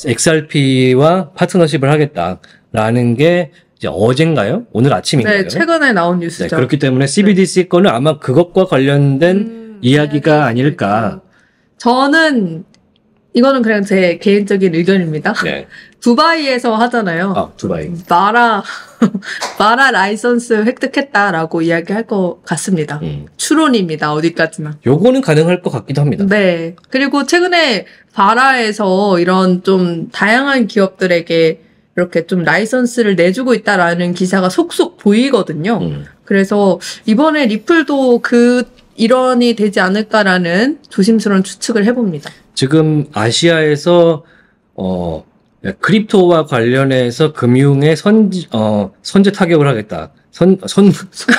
엑스알피와 파트너십을 하겠다라는 게 이제 어젠가요? 오늘 아침인가요? 네, 최근에 나온 네, 뉴스죠. 그렇기 때문에 씨비디씨 거는 아마 그것과 관련된 음, 이야기가 이야기일 아닐까. 저는 이거는 그냥 제 개인적인 의견입니다. 네. 두바이에서 하잖아요. 아, 두바이. 마라, 마라 라이선스 획득했다라고 이야기할 것 같습니다. 음. 추론입니다. 어디까지나. 요거는 가능할 것 같기도 합니다. 네. 그리고 최근에 바라에서 이런 좀 다양한 기업들에게 이렇게 좀 라이선스를 내주고 있다라는 기사가 속속 보이거든요. 음. 그래서 이번에 리플도 그 일원이 되지 않을까라는 조심스러운 추측을 해봅니다. 지금 아시아에서 어 크립토와 관련해서 금융에 선 어 선제 타격을 하겠다. 선 선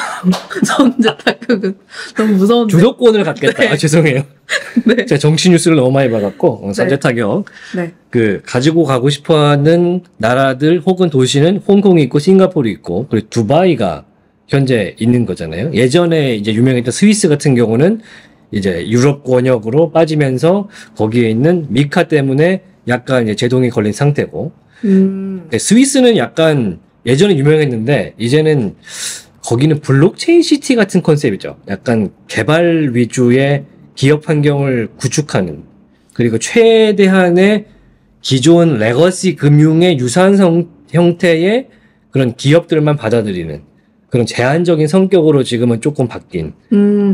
선제 타격은 너무 무서운데. 주도권을 갖겠다. 네. 아, 죄송해요. 네. 제가 정치 뉴스를 너무 많이 봐갖고 어, 선제 네. 타격. 네. 그 가지고 가고 싶어하는 나라들 혹은 도시는 홍콩이 있고 싱가포르 있고 그리고 두바이가 현재 있는 거잖아요. 예전에 이제 유명했던 스위스 같은 경우는 이제 유럽 권역으로 빠지면서 거기에 있는 미카 때문에 약간 이제 제동이 걸린 상태고, 음. 스위스는 약간 예전에 유명했는데 이제는 거기는 블록체인 시티 같은 컨셉이죠. 약간 개발 위주의 기업 환경을 구축하는, 그리고 최대한의 기존 레거시 금융의 유사한 성, 형태의 그런 기업들만 받아들이는 그런 제한적인 성격으로 지금은 조금 바뀐. 음.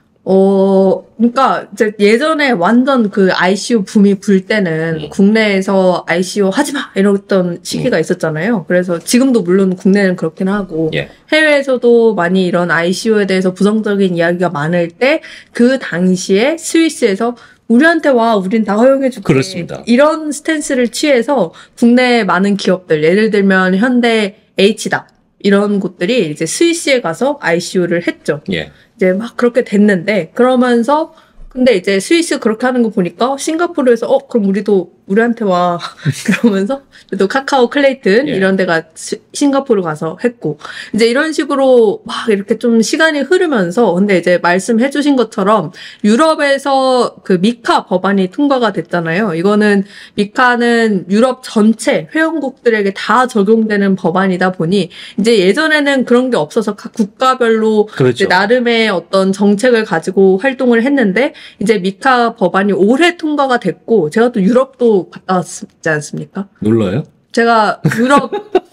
어, 그러니까 이제 예전에 완전 그 아이씨유 붐이 불 때는 음. 국내에서 아이씨유 하지 마 이랬던 시기가 음. 있었잖아요. 그래서 지금도 물론 국내는 그렇긴 하고 예. 해외에서도 많이 이런 아이씨유에 대해서 부정적인 이야기가 많을 때 그 당시에 스위스에서 우리한테 와, 우린 다 허용해줄게. 그렇습니다. 이런 스탠스를 취해서 국내 많은 기업들, 예를 들면 현대, H다 이런 곳들이 이제 스위스에 가서 아이씨유를 했죠. 예. 이제 막 그렇게 됐는데, 그러면서 근데 이제 스위스 그렇게 하는 거 보니까 싱가포르에서 어 그럼 우리도 우리한테 와 그러면서 또 카카오 클레이튼 예. 이런 데가 시, 싱가포르 가서 했고, 이제 이런 식으로 막 이렇게 좀 시간이 흐르면서, 근데 이제 말씀해 주신 것처럼 유럽에서 그 미카 법안이 통과가 됐잖아요. 이거는 미카는 유럽 전체 회원국들에게 다 적용되는 법안이다 보니 이제 예전에는 그런 게 없어서 각 국가별로 그렇죠. 이제 나름의 어떤 정책을 가지고 활동을 했는데, 이제 미카 법안이 올해 통과가 됐고, 제가 또 유럽도 갔다 왔지 않습니까? 놀라요? 제가 유럽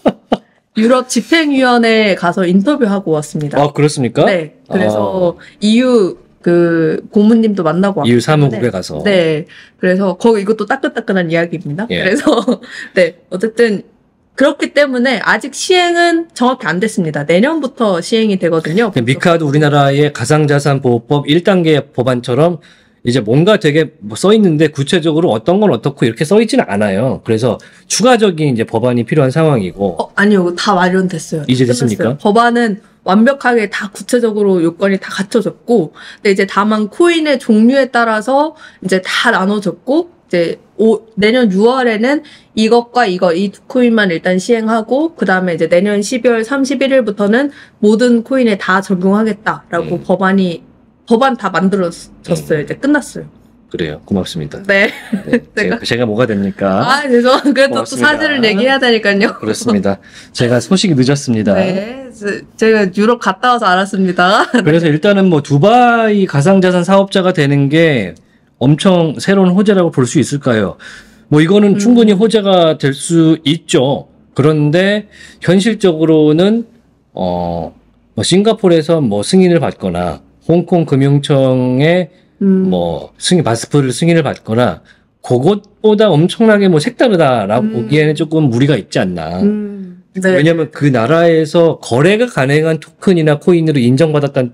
유럽 집행위원회에 가서 인터뷰하고 왔습니다. 아, 그렇습니까? 네. 그래서 이유 그 고문님도 만나고 왔고. 이유 사무국에 가서. 네. 그래서 거기 이것도 따끈따끈한 이야기입니다. 예. 그래서 네. 어쨌든 그렇기 때문에 아직 시행은 정확히 안 됐습니다. 내년부터 시행이 되거든요. 미카도 우리나라의 가상자산보호법 일 단계 법안처럼 이제 뭔가 되게 뭐 써 있는데 구체적으로 어떤 건 어떻고 이렇게 써 있지는 않아요. 그래서 추가적인 이제 법안이 필요한 상황이고. 어, 아니요. 다 마련됐어요. 이제 끝났어요. 됐습니까? 법안은 완벽하게 다 구체적으로 요건이 다 갖춰졌고, 근데 이제 다만 코인의 종류에 따라서 이제 다 나눠졌고, 이제 오, 내년 유월에는 이것과 이거 이 두 코인만 일단 시행하고, 그 다음에 이제 내년 십이월 삼십일일부터는 모든 코인에 다 적용하겠다라고 음. 법안이 법안 다 만들어졌어요. 음. 이제 끝났어요. 그래요. 고맙습니다. 네. 네, 제가, 제가- 제가 뭐가 됩니까? 아, 죄송. 그래도 또 고맙습니다. 사실을 얘기해야 되니까요. 그렇습니다. 제가 소식이 늦었습니다. 네. 제- 제가 유럽 갔다 와서 알았습니다. 그래서 일단은 뭐 두바이 가상자산 사업자가 되는 게 엄청 새로운 호재라고 볼 수 있을까요? 뭐 이거는 음. 충분히 호재가 될 수 있죠. 그런데 현실적으로는 어, 뭐 싱가포르에서 뭐 승인을 받거나 홍콩 금융청의 음. 뭐 승인 바스프를 승인을 받거나 그것보다 엄청나게 뭐 색다르다라고 음. 보기에는 조금 무리가 있지 않나. 음. 네. 왜냐하면 그 나라에서 거래가 가능한 토큰이나 코인으로 인정받았다는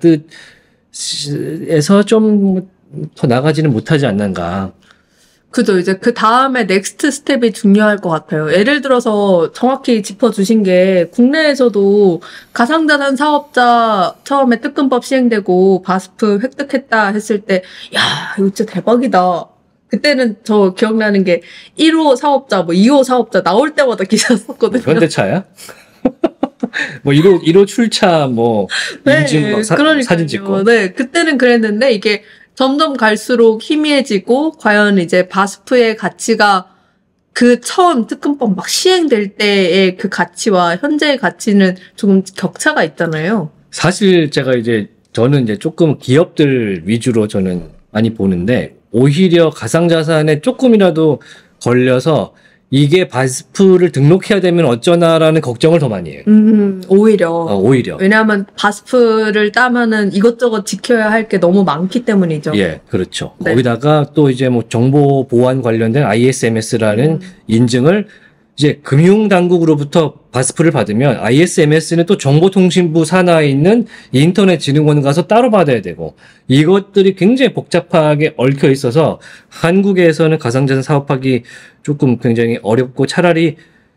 뜻에서 좀 더 나가지는 못하지 않는가. 그죠. 이제 그 다음에 넥스트 스텝이 중요할 것 같아요. 예를 들어서 정확히 짚어주신 게, 국내에서도 가상자산 사업자 처음에 특근법 시행되고 바스프 획득했다 했을 때, 야, 이거 진짜 대박이다. 그때는 저 기억나는 게 일 호 사업자, 뭐 이 호 사업자 나올 때마다 기사 썼거든요. 현대차야? 뭐 일 호, 일 호 출차 뭐 인증 막 사, 그러니까요. 사진 찍고. 네, 그때는 그랬는데 이게 점점 갈수록 희미해지고, 과연 이제 바스프의 가치가 그 처음 특근법 막 시행될 때의 그 가치와 현재의 가치는 조금 격차가 있잖아요. 사실 제가 이제 저는 이제 조금 기업들 위주로 저는 많이 보는데 오히려 가상자산에 조금이라도 걸려서 이게 바스프를 등록해야 되면 어쩌나라는 걱정을 더 많이 해요. 음, 오히려. 어, 오히려. 왜냐하면 바스프를 따면은 이것저것 지켜야 할 게 너무 많기 때문이죠. 예, 그렇죠. 네. 거기다가 또 이제 뭐 정보 보안 관련된 아이에스엠에스라는 음. 인증을 이제 금융당국으로부터 바스프를 받으면 아이에스엠에스는 또 정보통신부 산하에 있는 인터넷진흥원 가서 따로 받아야 되고 이것들이 굉장히 복잡하게 얽혀 있어서 한국에서는 가상자산 사업하기 조금 굉장히 어렵고 차라리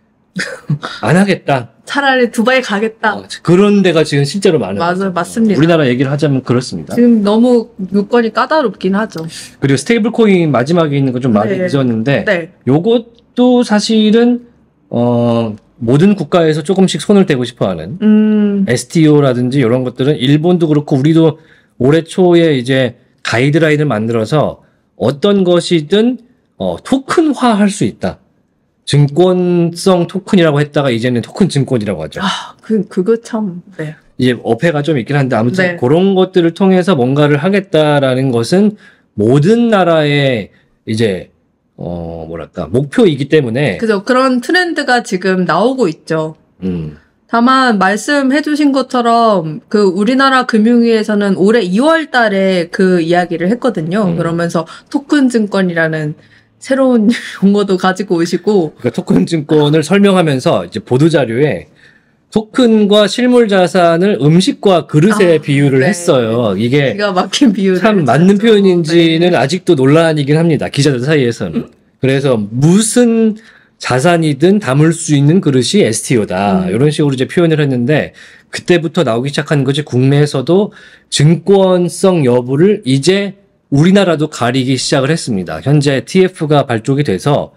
안 하겠다. 차라리 두바이 가겠다. 어, 그런 데가 지금 실제로 많은 맞아요, 거죠. 맞습니다. 우리나라 얘기를 하자면 그렇습니다. 지금 너무 요건이 까다롭긴 하죠. 그리고 스테이블 코인 마지막에 있는 거 좀 말이 네. 잊었는데 네. 요것도 사실은 어 모든 국가에서 조금씩 손을 떼고 싶어하는 음, 에스티오라든지 이런 것들은 일본도 그렇고 우리도 올해 초에 이제 가이드라인을 만들어서 어떤 것이든 어 토큰화할 수 있다. 증권성 토큰이라고 했다가 이제는 토큰 증권이라고 하죠. 아, 그, 그거 참, 네. 이제 어폐가 좀 있긴 한데 아무튼 네. 그런 것들을 통해서 뭔가를 하겠다라는 것은 모든 나라의 이제 어 뭐랄까 목표이기 때문에 그죠. 그런 트렌드가 지금 나오고 있죠. 음, 다만, 말씀해주신 것처럼, 그, 우리나라 금융위에서는 올해 이월 달에 그 이야기를 했거든요. 음. 그러면서 토큰 증권이라는 새로운 용어도 가지고 오시고, 그러니까 토큰 증권을 설명하면서 이제 보도 자료에 토큰과 실물 자산을 음식과 그릇에 아, 비유를 네. 했어요. 이게 기가 막힌 비유를. 참 맞는 했죠. 표현인지는 네. 아직도 논란이긴 합니다. 기자들 사이에서는. 그래서 무슨 자산이든 담을 수 있는 그릇이 에스티오다. 음. 이런 식으로 이제 표현을 했는데 그때부터 나오기 시작한 것이 국내에서도 증권성 여부를 이제 우리나라도 가리기 시작을 했습니다. 현재 티에프가 발족이 돼서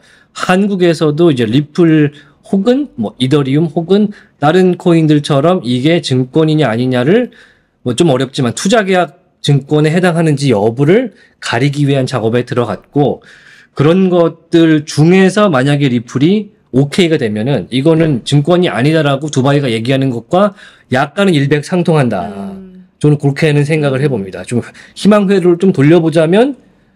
한국에서도 이제 리플 혹은 뭐 이더리움 혹은 다른 코인들처럼 이게 증권이냐 아니냐를 뭐 좀 어렵지만 투자계약 증권에 해당하는지 여부를 가리기 위한 작업에 들어갔고 그런 것들 중에서 만약에 리플이 오케이가 되면은 이거는 증권이 아니다라고 두바이가 얘기하는 것과 약간은 일맥상통한다. 음. 저는 그렇게는 생각을 해봅니다. 좀 희망회로를 좀 돌려보자면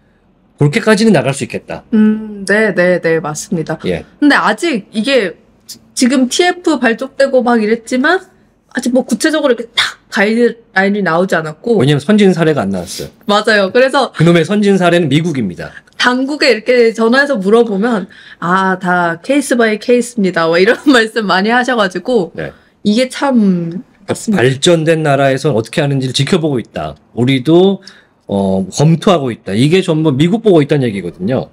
그렇게까지는 나갈 수 있겠다. 음, 네, 네, 네, 맞습니다. 예. 근데 아직 이게 지- 지금 티에프 발족되고 막 이랬지만 아직 뭐 구체적으로 이렇게 탁 가이드라인이 나오지 않았고 왜냐면 선진 사례가 안 나왔어요. 맞아요. 그래서 그놈의 선진 사례는 미국입니다. 당국에 이렇게 전화해서 물어보면 아, 다 케이스 바이 케이스입니다. 뭐 이런 말씀 많이 하셔가지고 네. 이게 참 맞습니다. 발전된 나라에서 어떻게 하는지를 지켜보고 있다. 우리도 어, 검토하고 있다. 이게 전부 미국 보고 있다는 얘기거든요.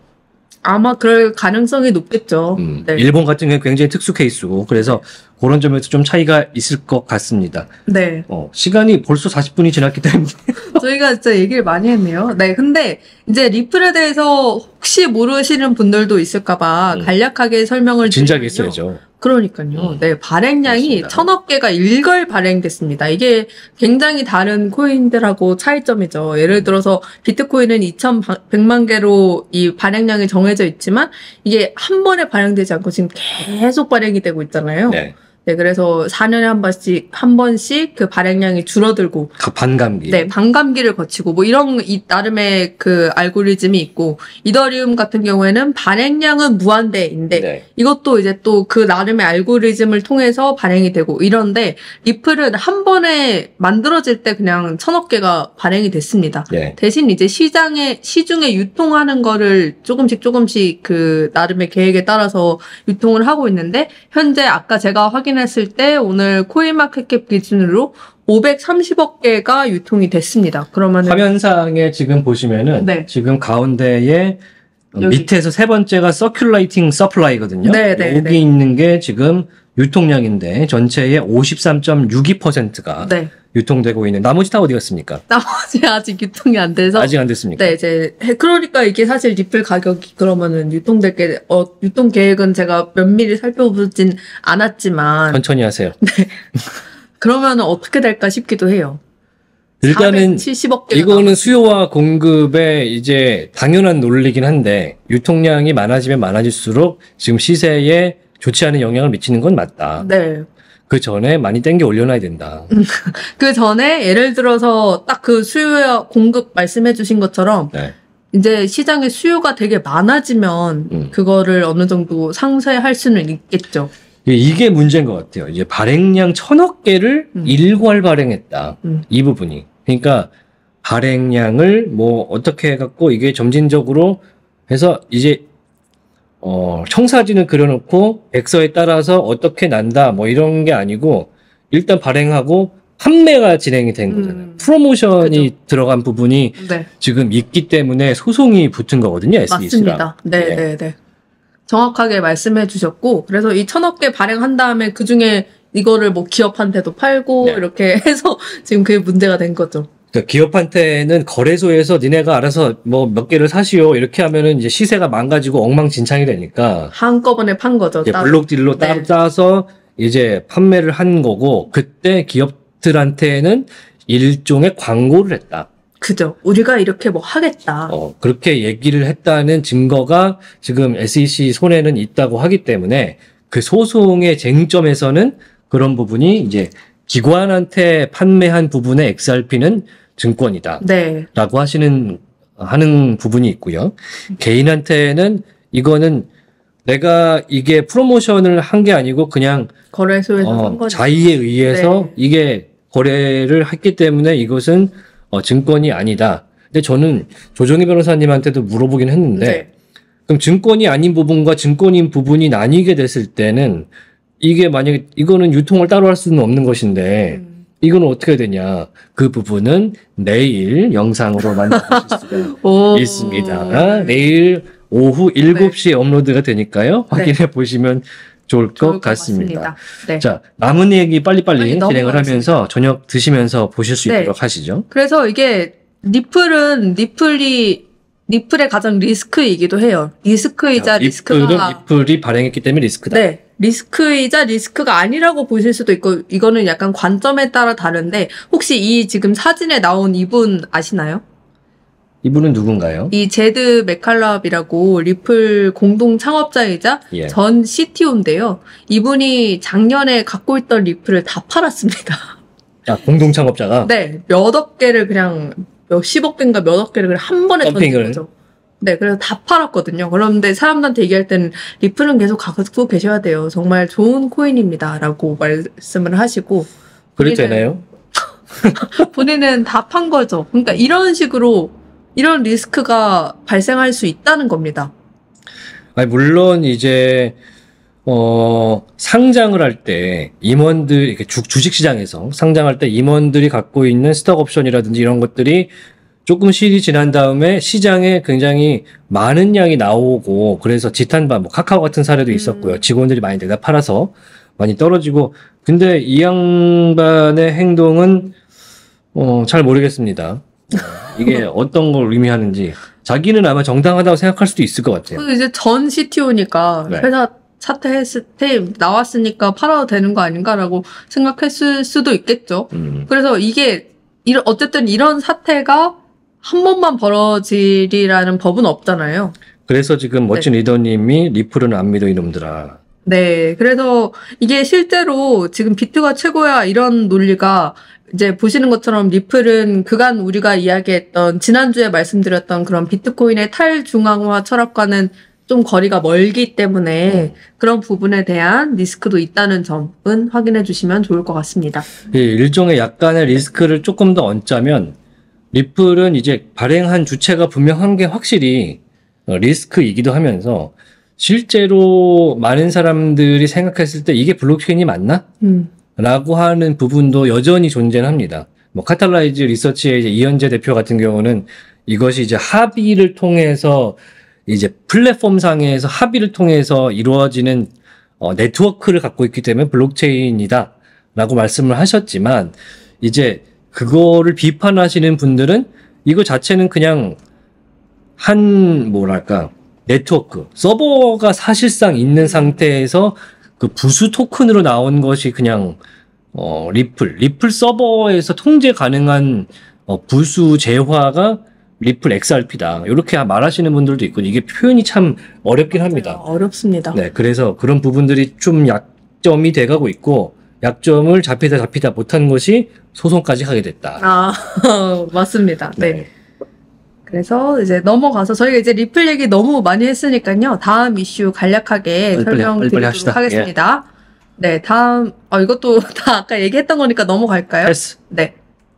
아마 그럴 가능성이 높겠죠. 음, 네. 일본 같은 경우는 굉장히 특수 케이스고 그래서 그런 점에서 좀 차이가 있을 것 같습니다. 네. 어, 시간이 벌써 사십 분이 지났기 때문에 저희가 진짜 얘기를 많이 했네요. 네. 근데 이제 리플에 대해서 혹시 모르시는 분들도 있을까봐 음. 간략하게 설명을 진작에 드리면요. 있어야죠. 그러니까요. 음. 네, 발행량이 맞습니다. 천억 개가 일괄 발행됐습니다. 이게 굉장히 다른 코인들하고 차이점이죠. 예를 들어서 비트코인은 이천백만 개로 이 발행량이 정해져 있지만 이게 한 번에 발행되지 않고 지금 계속 발행이 되고 있잖아요. 네. 네, 그래서 사 년에 한 번씩, 한 번씩 그 발행량이 줄어들고 가- 반감기. 네, 반감기를 거치고 뭐 이런 이 나름의 그 알고리즘이 있고 이더리움 같은 경우에는 발행량은 무한대인데 네. 이것도 이제 또 그 나름의 알고리즘을 통해서 발행이 되고 이런데 리플은 한 번에 만들어질 때 그냥 천억 개가 발행이 됐습니다. 네. 대신 이제 시장에 시중에 유통하는 거를 조금씩 조금씩 그 나름의 계획에 따라서 유통을 하고 있는데 현재 아까 제가 확인했을 때 오늘 코인마켓캡 기준으로 오백삼십억 개가 유통이 됐습니다. 그러면은 화면상에 지금 보시면은 네. 지금 가운데에 여기. 밑에서 세 번째가 서큘레이팅 서플라이거든요. 네, 네, 여기 네. 있는 게 지금 유통량인데 전체의 오십삼 점 육이 퍼센트가 네. 유통되고 있는 나머지 다 어디 갔습니까? 나머지 아직 유통이 안 돼서 아직 안 됐습니까? 네, 이제 해- 그러니까 이게 사실 리플 가격이 그러면은 유통될 게 어, 유통 계획은 제가 면밀히 살펴보진 않았지만 천천히 하세요. 그러면은 어떻게 될까 싶기도 해요. 일단은 사백칠십억 개. 이거는 수요와 공급의 이제 당연한 논리긴 한데 유통량이 많아지면 많아질수록 지금 시세에 좋지 않은 영향을 미치는 건 맞다. 네. 그 전에 많이 땡겨 올려놔야 된다. 그 전에 예를 들어서 딱 그 수요와 공급 말씀해 주신 것처럼 네. 이제 시장에 수요가 되게 많아지면 음. 그거를 어느 정도 상쇄할 수는 있겠죠. 이게 문제인 것 같아요. 이제 발행량 천억 개를 음. 일괄 발행했다. 음. 이 부분이. 그러니까 발행량을 뭐 어떻게 해갖고 이게 점진적으로 해서 이제 어 청사진을 그려놓고 백서에 따라서 어떻게 난다 뭐 이런 게 아니고 일단 발행하고 판매가 진행이 된 거잖아요. 음. 프로모션이 그죠. 들어간 부분이 네. 지금 있기 때문에 소송이 붙은 거거든요. 에스이씨랑. 맞습니다. 네, 예. 네, 네. 정확하게 말씀해 주셨고, 그래서 이 천억 개 발행한 다음에 그 중에 이거를 뭐 기업한테도 팔고 네. 이렇게 해서 지금 그게 문제가 된 거죠. 그러니까 기업한테는 거래소에서 니네가 알아서 뭐 몇 개를 사시오 이렇게 하면은 이제 시세가 망가지고 엉망진창이 되니까 한꺼번에 판 거죠. 이제 따로. 블록딜로 네. 따로 짜서 이제 판매를 한 거고 그때 기업들한테는 일종의 광고를 했다. 그죠. 우리가 이렇게 뭐 하겠다. 어, 그렇게 얘기를 했다는 증거가 지금 에스이씨 손에는 있다고 하기 때문에 그 소송의 쟁점에서는 그런 부분이 이제 기관한테 판매한 부분의 엑스알피는 증권이다. 네. 라고 하시는, 하는 부분이 있고요. 개인한테는 이거는 내가 이게 프로모션을 한 게 아니고 그냥 거래소에서 어, 산 거죠. 자의에 의해서 네. 이게 거래를 했기 때문에 이것은 어, 증권이 아니다. 근데 저는 조정희 변호사님한테도 물어보긴 했는데 네. 그럼 증권이 아닌 부분과 증권인 부분이 나뉘게 됐을 때는 이게 만약에 이거는 유통을 따로 할 수는 없는 것인데 음. 이거는 어떻게 되냐. 그 부분은 내일 영상으로 만나보실 수가 오. 있습니다. 내일 오후 일곱 시에 업로드가 되니까요. 네. 확인해 보시면 좋을 것 좋을 것 같습니다. 같습니다. 네. 자, 남은 얘기 빨리빨리 빨리 진행을 넘어가겠습니다. 하면서 저녁 드시면서 보실 수 네. 있도록 하시죠. 그래서 이게 리플은 리플이 리플의 가장 리스크이기도 해요. 리스크이자 리플은 리스크가 리플이 발행했기 때문에 리스크다. 네. 리스크이자 리스크가 아니라고 보실 수도 있고 이거는 약간 관점에 따라 다른데 혹시 이 지금 사진에 나온 이분 아시나요? 이분은 누군가요? 이 제드 맥칼럽이라고 리플 공동 창업자이자 예. 전 씨티오인데요. 이분이 작년에 갖고 있던 리플을 다 팔았습니다. 아, 공동 창업자가 네, 몇억 개를 그냥 몇십억 개인가 몇억 개를 그냥 한 번에 던진 덤핑을. 거죠. 네, 그래서 다 팔았거든요. 그런데 사람들한테 얘기할 때는 리플은 계속 갖고 계셔야 돼요. 정말 좋은 코인입니다라고 말씀을 하시고 그래도 본인은- 되나요? 본인은 다 판 거죠. 그러니까 이런 식으로 이런 리스크가 발생할 수 있다는 겁니다. 아니, 물론 이제 어, 상장을 할 때 임원들 이렇게 주, 주식시장에서 상장할 때 임원들이 갖고 있는 스톡 옵션이라든지 이런 것들이 조금 시일이 지난 다음에 시장에 굉장히 많은 양이 나오고 그래서 지탄반 뭐 카카오 같은 사례도 있었고요. 음. 직원들이 많이 내다 팔아서 많이 떨어지고 근데 이 양반의 행동은 어, 잘 모르겠습니다. 이게 어떤 걸 의미하는지 자기는 아마 정당하다고 생각할 수도 있을 것 같아요. 그 이제 전 씨티오니까 네. 회사 사퇴했을 때 나왔으니까 팔아도 되는 거 아닌가라고 생각했을 수도 있겠죠. 음. 그래서 이게 이런- 어쨌든 이런 사태가 한 번만 벌어지리라는 법은 없잖아요. 그래서 지금 멋진 리더님이 리플은 안 믿어 이놈들아. 네, 그래서 이게 실제로 지금 비트가 최고야 이런 논리가 이제 보시는 것처럼 리플은 그간 우리가 이야기했던 지난주에 말씀드렸던 그런 비트코인의 탈중앙화 철학과는 좀 거리가 멀기 때문에 그런 부분에 대한 리스크도 있다는 점은 확인해 주시면 좋을 것 같습니다. 이 일종의 약간의 리스크를 조금 더 얹자면 리플은 이제 발행한 주체가 분명한 게 확실히 어, 리스크이기도 하면서 실제로 많은 사람들이 생각했을 때 이게 블록체인이 맞나? 음, 라고 하는 부분도 여전히 존재는 합니다. 뭐 카탈라이즈 리서치의 이제 이현재 대표 같은 경우는 이것이 이제 합의를 통해서 이제 플랫폼 상에서 합의를 통해서 이루어지는 어, 네트워크를 갖고 있기 때문에 블록체인이다 라고 말씀을 하셨지만 이제 그거를 비판하시는 분들은 이거 자체는 그냥 한 뭐랄까 네트워크 서버가 사실상 있는 상태에서 그 부수 토큰으로 나온 것이 그냥 어 리플 리플 서버에서 통제 가능한 어, 부수 재화가 리플 엑스알피다 이렇게 말하시는 분들도 있고 이게 표현이 참 어렵긴 합니다. 어렵습니다. 네, 그래서 그런 부분들이 좀 약점이 돼가고 있고 약점을 잡히다 잡히다 못한 것이 소송까지 가게 됐다. 아, 맞습니다. 네. 그래서 이제 넘어가서 저희가 이제 리플 얘기 너무 많이 했으니까요. 다음 이슈 간략하게 빨리, 설명드리도록 빨리, 빨리 합시다. 하겠습니다. 예. 네, 다음 어, 이것도 다 아까 얘기했던 거니까 넘어갈까요? 패스. 네.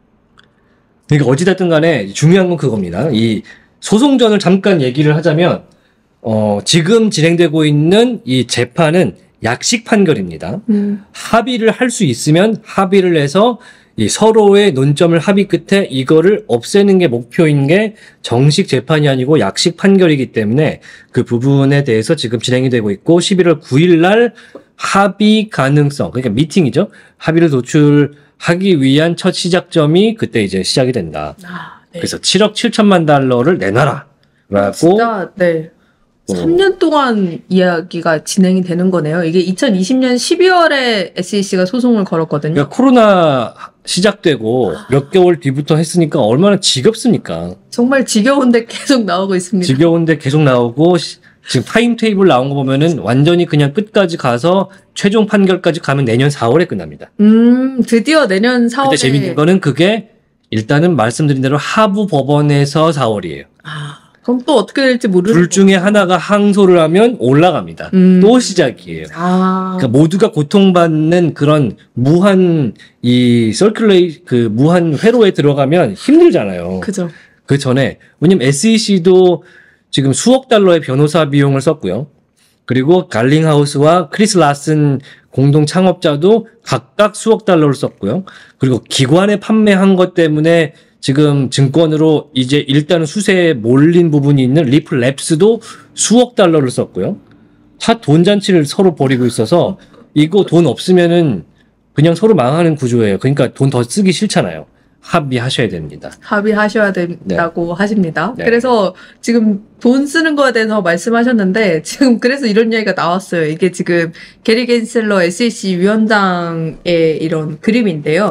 그러니까 어찌됐든 간에 중요한 건 그겁니다. 이 소송전을 잠깐 얘기를 하자면 어, 지금 진행되고 있는 이 재판은 약식 판결입니다. 음. 합의를 할 수 있으면 합의를 해서 이 서로의 논점을 합의 끝에 이거를 없애는 게 목표인 게 정식 재판이 아니고 약식 판결이기 때문에 그 부분에 대해서 지금 진행이 되고 있고 십일월 구일 날 합의 가능성, 그러니까 미팅이죠. 합의를 도출하기 위한 첫 시작점이 그때 이제 시작이 된다. 아, 네. 그래서 칠억 칠천만 달러를 내놔라. 라고 진짜 네. 어. 삼 년 동안 이야기가 진행이 되는 거네요. 이게 이천이십 년 십이월에 에스이씨가 소송을 걸었거든요. 그러니까 코로나 시작되고 몇 개월 뒤부터 했으니까 얼마나 지겹습니까? 정말 지겨운데 계속 나오고 있습니다. 지겨운데 계속 나오고 시- 지금 타임테이블 나온 거 보면은 완전히 그냥 끝까지 가서 최종 판결까지 가면 내년 사월에 끝납니다. 음, 드디어 내년 사월에. 근데 재밌는 거는 그게 일단은 말씀드린 대로 하부 법원에서 사월이에요. 아, 그럼 또 어떻게 될지 모르는 둘 중에 하나가 항소를 하면 올라갑니다. 음. 또 시작이에요. 아, 그러니까 모두가 고통받는 그런 무한 이 서큘레이 그 무한 회로에 들어가면 힘들잖아요. 그죠. 그 전에 왜냐면 에스이씨도 지금 수억 달러의 변호사 비용을 썼고요. 그리고 갈링하우스와 크리스 라슨 공동 창업자도 각각 수억 달러를 썼고요. 그리고 기관에 판매한 것 때문에 지금 증권으로 이제 일단은 수세에 몰린 부분이 있는 리플 랩스도 수억 달러를 썼고요. 다 돈잔치를 서로 벌이고 있어서 이거 돈 없으면은 그냥 서로 망하는 구조예요. 그러니까 돈 더 쓰기 싫잖아요. 합의하셔야 됩니다. 합의하셔야 된다고 하십니다. 네. 그래서 지금 돈 쓰는 거에 대해서 말씀하셨는데 지금 그래서 이런 이야기가 나왔어요. 이게 지금 게리 겐슬러 에스이씨 위원장의 이런 그림인데요.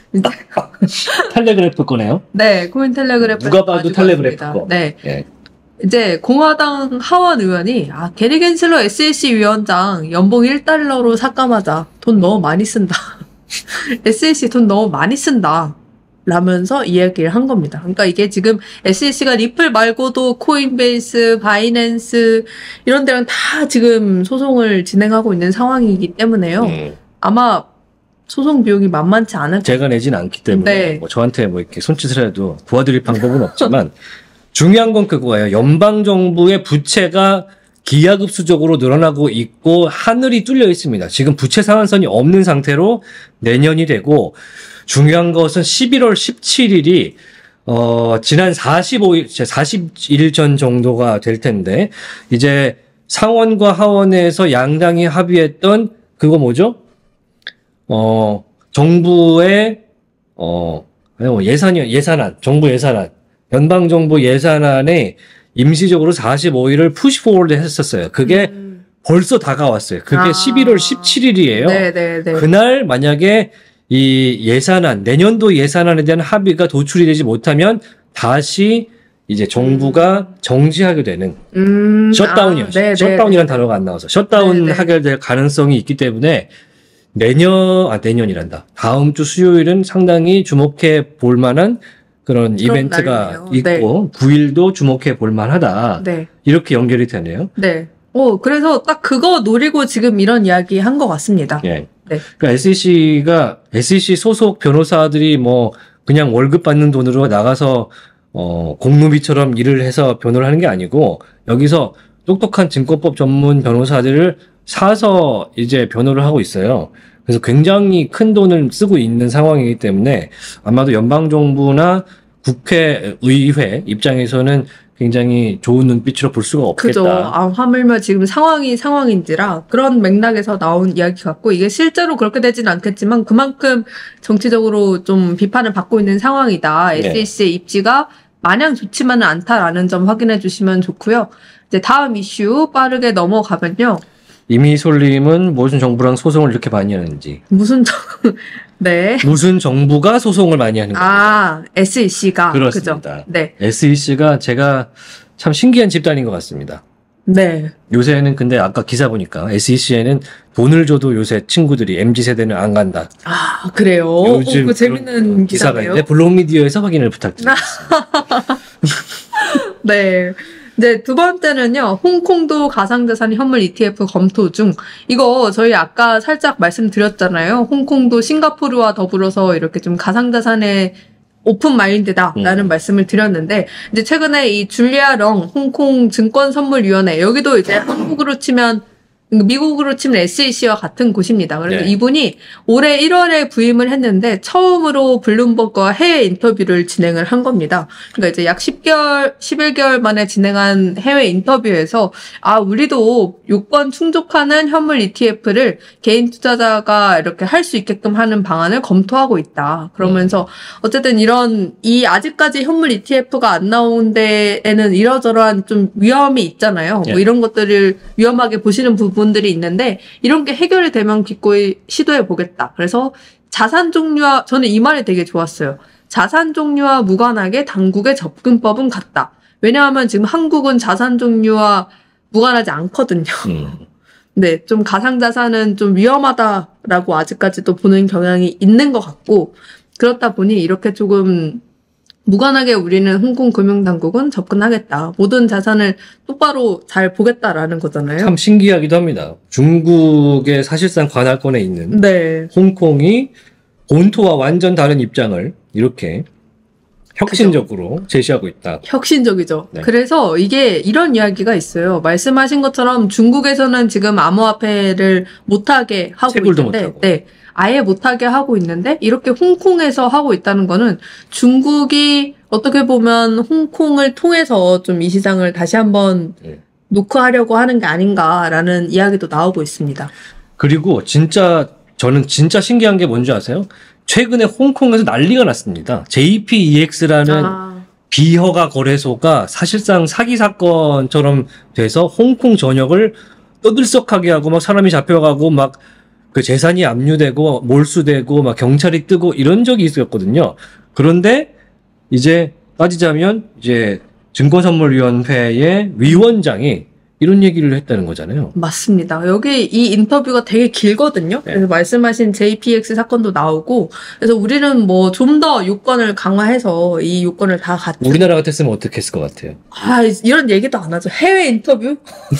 텔레그래프 거네요. 네, 코인텔레그래프 누가 봐도 텔레그래프 거. 네, 예. 이제 공화당 하원 의원이 아 게리 겐슬러 에스이씨 위원장 연봉 일 달러로 삭감하자. 돈 너무 많이 쓴다. 에스이씨 돈 너무 많이 쓴다. 라면서 이야기를 한 겁니다. 그러니까 이게 지금 에스이씨가 리플 말고도 코인베이스, 바이낸스 이런 데랑 다 지금 소송을 진행하고 있는 상황이기 때문에요. 음. 아마 소송 비용이 만만치 않을 제가 내진 않기 때문에 네. 뭐 저한테 뭐 이렇게 손짓을 해도 도와드릴 방법은 없지만 중요한 건 그거예요. 연방 정부의 부채가 기하급수적으로 늘어나고 있고 하늘이 뚫려 있습니다. 지금 부채 상한선이 없는 상태로 내년이 되고 중요한 것은 십일월 십칠일이 어 지난 사십오일, 사십일 전 정도가 될 텐데 이제 상원과 하원에서 양당이 합의했던 그거 뭐죠? 어 정부의 어 예산이 예산안, 정부 예산안, 연방 정부 예산안에 임시적으로 사십오일을 푸시포워드 했었어요. 그게 음. 벌써 다가왔어요. 그게 아. 십일월 십칠일이에요. 네네네. 그날 만약에 이 예산안, 내년도 예산안에 대한 합의가 도출이 되지 못하면 다시 이제 정부가 정지하게 되는 음, 셧다운이요. 아, 네네. 셧다운이라는 단어가 안 나와서 셧다운 네네. 하게 될 가능성이 있기 때문에 내년, 아, 내년이란다. 다음 주 수요일은 상당히 주목해 볼 만한 그런 그런 이벤트가 날이네요. 있고 구일도 주목해 볼 만하다. 네. 이렇게 연결이 되네요. 네. 어, 그래서 딱 그거 노리고 지금 이런 이야기 한 것 같습니다. 예. 네. 그러니까 에스이씨가 에스이씨 소속 변호사들이 뭐 그냥 월급 받는 돈으로 나가서 어 공무비처럼 일을 해서 변호를 하는 게 아니고 여기서 똑똑한 증권법 전문 변호사들을 사서 이제 변호를 하고 있어요. 그래서 굉장히 큰 돈을 쓰고 있는 상황이기 때문에 아마도 연방 정부나 국회 의회 입장에서는 굉장히 좋은 눈빛으로 볼 수가 없겠다. 그죠. 아, 하물며 지금 상황이 상황인지라 그런 맥락에서 나온 이야기 같고 이게 실제로 그렇게 되진 않겠지만 그만큼 정치적으로 좀 비판을 받고 있는 상황이다. 네. 에스이씨의 입지가 마냥 좋지만은 않다라는 점 확인해 주시면 좋고요. 이제 다음 이슈 빠르게 넘어가면요. 이미솔님은 무슨 정부랑 소송을 이렇게 많이 하는지. 무슨 정... 네. 무슨 정부가 소송을 많이 하는 거예요. 아, 에스이씨가. 그렇습니다. 그죠? 네. 에스이씨가 제가 참 신기한 집단인 것 같습니다. 네. 요새는 근데 아까 기사 보니까 에스이씨에는 돈을 줘도 요새 친구들이 엠지 세대는 안 간다. 아, 그래요? 요즘 오, 그 재밌는 그런 기사가 기사네요. 있는데 블록미디어에서 확인을 부탁드리겠습니다. 네. 이제 두 번째는요, 홍콩도 가상자산 현물 이티에프 검토 중. 이거 저희 아까 살짝 말씀드렸잖아요. 홍콩도 싱가포르와 더불어서 이렇게 좀 가상자산의 오픈 마인드다라는 음. 말씀을 드렸는데, 이제 최근에 이 줄리아 렁 홍콩 증권선물위원회, 여기도 이제 한국으로 치면 미국으로 치면 에스이씨와 같은 곳입니다. 그래서 네. 이분이 올해 일월에 부임을 했는데 처음으로 블룸버그와 해외 인터뷰를 진행을 한 겁니다. 그러니까 이제 약 십 개월, 십일 개월 만에 진행한 해외 인터뷰에서 아, 우리도 요건 충족하는 현물 이티에프를 개인 투자자가 이렇게 할 수 있게끔 하는 방안을 검토하고 있다. 그러면서 어쨌든 이런 이 아직까지 현물 이티에프가 안 나온 데에는 이러저러한 좀 위험이 있잖아요. 네. 뭐 이런 것들을 위험하게 보시는 부분 분들이 있는데 이런 게 해결이 되면 기꺼이 시도해 보겠다. 그래서 자산 종류와 저는 이 말이 되게 좋았어요. 자산 종류와 무관하게 당국의 접근법은 같다. 왜냐하면 지금 한국은 자산 종류와 무관하지 않거든요. 음. 네, 좀 가상자산은 좀 위험하다라고 아직까지도 보는 경향이 있는 것 같고 그렇다 보니 이렇게 조금 무관하게 우리는 홍콩 금융당국은 접근하겠다. 모든 자산을 똑바로 잘 보겠다라는 거잖아요. 참 신기하기도 합니다. 중국의 사실상 관할권에 있는 네. 홍콩이 본토와 완전 다른 입장을 이렇게 혁신적으로 그죠? 제시하고 있다. 혁신적이죠. 네. 그래서 이게 이런 이야기가 있어요. 말씀하신 것처럼 중국에서는 지금 암호화폐를 못하게 하고 채굴도 있는데, 못하고. 네, 아예 못하게 하고 있는데 이렇게 홍콩에서 하고 있다는 거는 중국이 어떻게 보면 홍콩을 통해서 좀 이 시장을 다시 한번 네. 노크하려고 하는 게 아닌가라는 이야기도 나오고 있습니다. 그리고 진짜 저는 진짜 신기한 게 뭔지 아세요? 최근에 홍콩에서 난리가 났습니다. 제이피이엑스라는 아, 비허가 거래소가 사실상 사기 사건처럼 돼서 홍콩 전역을 떠들썩하게 하고 막 사람이 잡혀가고 막 그 재산이 압류되고 몰수되고 막 경찰이 뜨고 이런 적이 있었거든요. 그런데 이제 따지자면 이제 증권선물위원회의 위원장이 이런 얘기를 했다는 거잖아요. 맞습니다. 여기 이 인터뷰가 되게 길거든요. 네. 그래서 말씀하신 제이피엑스 사건도 나오고, 그래서 우리는 뭐 좀 더 요건을 강화해서 이 요건을 다 갖춘. 우리나라 같았으면 어떻게 했을 것 같아요? 아, 이런 얘기도 안 하죠. 해외 인터뷰?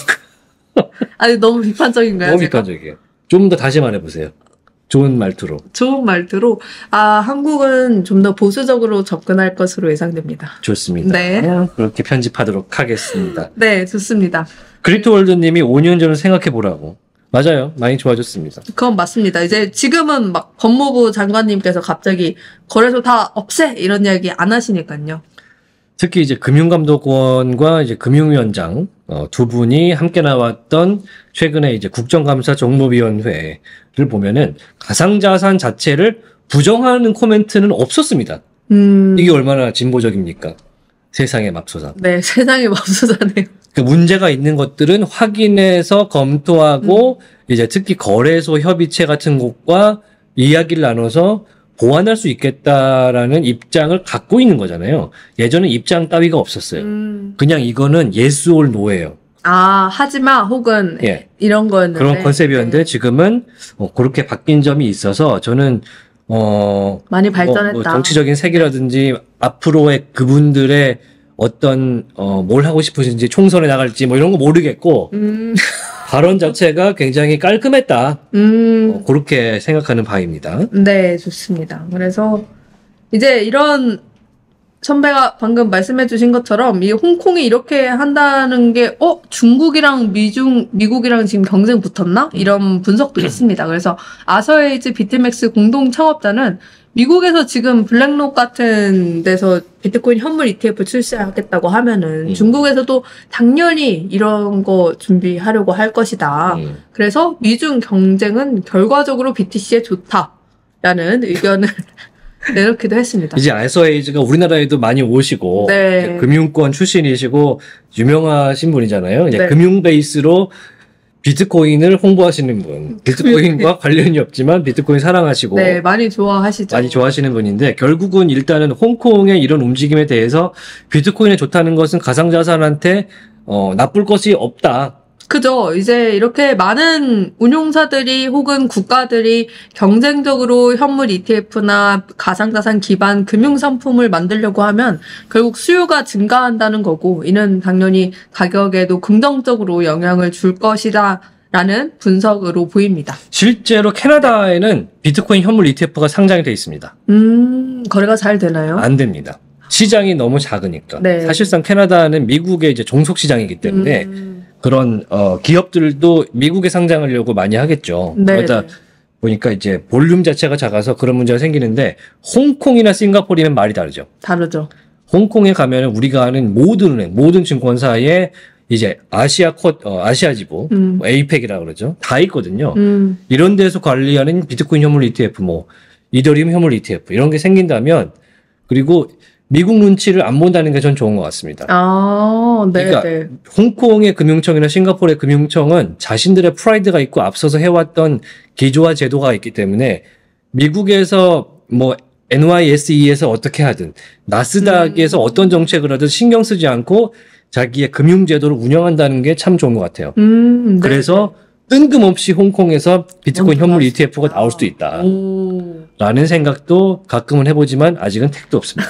아니, 너무 비판적인가요? 너무 제가? 비판적이에요. 좀 더 다시 말해보세요. 좋은 말투로. 좋은 말투로, 아, 한국은 좀 더 보수적으로 접근할 것으로 예상됩니다. 좋습니다. 네. 그렇게 편집하도록 하겠습니다. 네, 좋습니다. 그립토월드님이 오 년 전을 생각해보라고. 맞아요. 많이 좋아졌습니다. 그건 맞습니다. 이제 지금은 막 법무부 장관님께서 갑자기 거래소 다 없애! 이런 이야기 안 하시니까요. 특히 이제 금융감독원과 이제 금융위원장 어, 두 분이 함께 나왔던 최근에 이제 국정감사 정무위원회를 보면은 가상자산 자체를 부정하는 코멘트는 없었습니다. 음. 이게 얼마나 진보적입니까? 세상의 맙소사. 네, 세상에 맙소사네요. 그 문제가 있는 것들은 확인해서 검토하고 음. 이제 특히 거래소 협의체 같은 곳과 이야기를 나눠서 보완할 수 있겠다라는 입장을 갖고 있는 거잖아요. 예전에 입장 따위가 없었어요. 음. 그냥 이거는 yes or no예요. 아, 하지마 혹은 예. 이런 거였는데. 그런 컨셉이었는데 네. 지금은 어, 그렇게 바뀐 점이 있어서 저는 어, 많이 발전했다. 뭐, 뭐 정치적인 색이라든지 앞으로의 그분들의 어떤 어, 뭘 하고 싶으신지 총선에 나갈지 뭐 이런 거 모르겠고 음. 발언 자체가 굉장히 깔끔했다. 음. 어, 그렇게 생각하는 바입니다. 네, 좋습니다. 그래서 이제 이런 선배가 방금 말씀해 주신 것처럼 이 홍콩이 이렇게 한다는 게 어? 중국이랑 미중 미국이랑 지금 경쟁 붙었나? 이런 분석도 있습니다. 그래서 아서에이즈 비트맥스 공동 창업자는 미국에서 지금 블랙록 같은 데서 비트코인 현물 이티에프 출시하겠다고 하면은 음. 중국에서도 당연히 이런 거 준비하려고 할 것이다. 음. 그래서 미중 경쟁은 결과적으로 비티씨에 좋다라는 의견을 내놓기도 했습니다. 이제 아서에이즈가 우리나라에도 많이 오시고 네. 이제 금융권 출신이시고 유명하신 분이잖아요. 이제 네. 금융 베이스로 비트코인을 홍보하시는 분. 비트코인과 관련이 없지만 비트코인 사랑하시고 네, 많이 좋아하시죠. 많이 좋아하시는 분인데 결국은 일단은 홍콩의 이런 움직임에 대해서 비트코인에 좋다는 것은 가상자산한테 어, 나쁠 것이 없다. 그죠. 이제 이렇게 많은 운용사들이 혹은 국가들이 경쟁적으로 현물 이티에프나 가상자산 기반 금융상품을 만들려고 하면 결국 수요가 증가한다는 거고, 이는 당연히 가격에도 긍정적으로 영향을 줄 것이다 라는 분석으로 보입니다. 실제로 캐나다에는 비트코인 현물 이티에프가 상장이 돼 있습니다. 음, 거래가 잘 되나요? 안 됩니다. 시장이 너무 작으니까. 네. 사실상 캐나다는 미국의 이제 종속 시장이기 때문에 음. 그런 어, 기업들도 미국에 상장하려고 많이 하겠죠. 네. 그러다 보니까 이제 볼륨 자체가 작아서 그런 문제가 생기는데, 홍콩이나 싱가포르는 말이 다르죠. 다르죠. 홍콩에 가면은 우리가 아는 모든 은행, 모든 증권사에 이제 아시아 코, 어, 아시아 지부, 음. 뭐 에이펙이라 그러죠. 다 있거든요. 음. 이런 데서 관리하는 비트코인 현물 이티에프, 뭐 이더리움 현물 이티에프 이런 게 생긴다면, 그리고 미국 눈치를 안 본다는 게 전 좋은 것 같습니다. 아, 네, 그러니까 네. 홍콩의 금융청이나 싱가포르의 금융청은 자신들의 프라이드가 있고 앞서서 해왔던 기조와 제도가 있기 때문에 미국에서 뭐 엔와이에스이에서 어떻게 하든 나스닥에서 음. 어떤 정책을 하든 신경 쓰지 않고 자기의 금융제도를 운영한다는 게 참 좋은 것 같아요. 음, 네. 그래서 뜬금없이 홍콩에서 비트코인 먼저 현물 나올 수 이티에프가 있다. 나올 수도 있다. 오. 라는 생각도 가끔은 해보지만 아직은 택도 없습니다.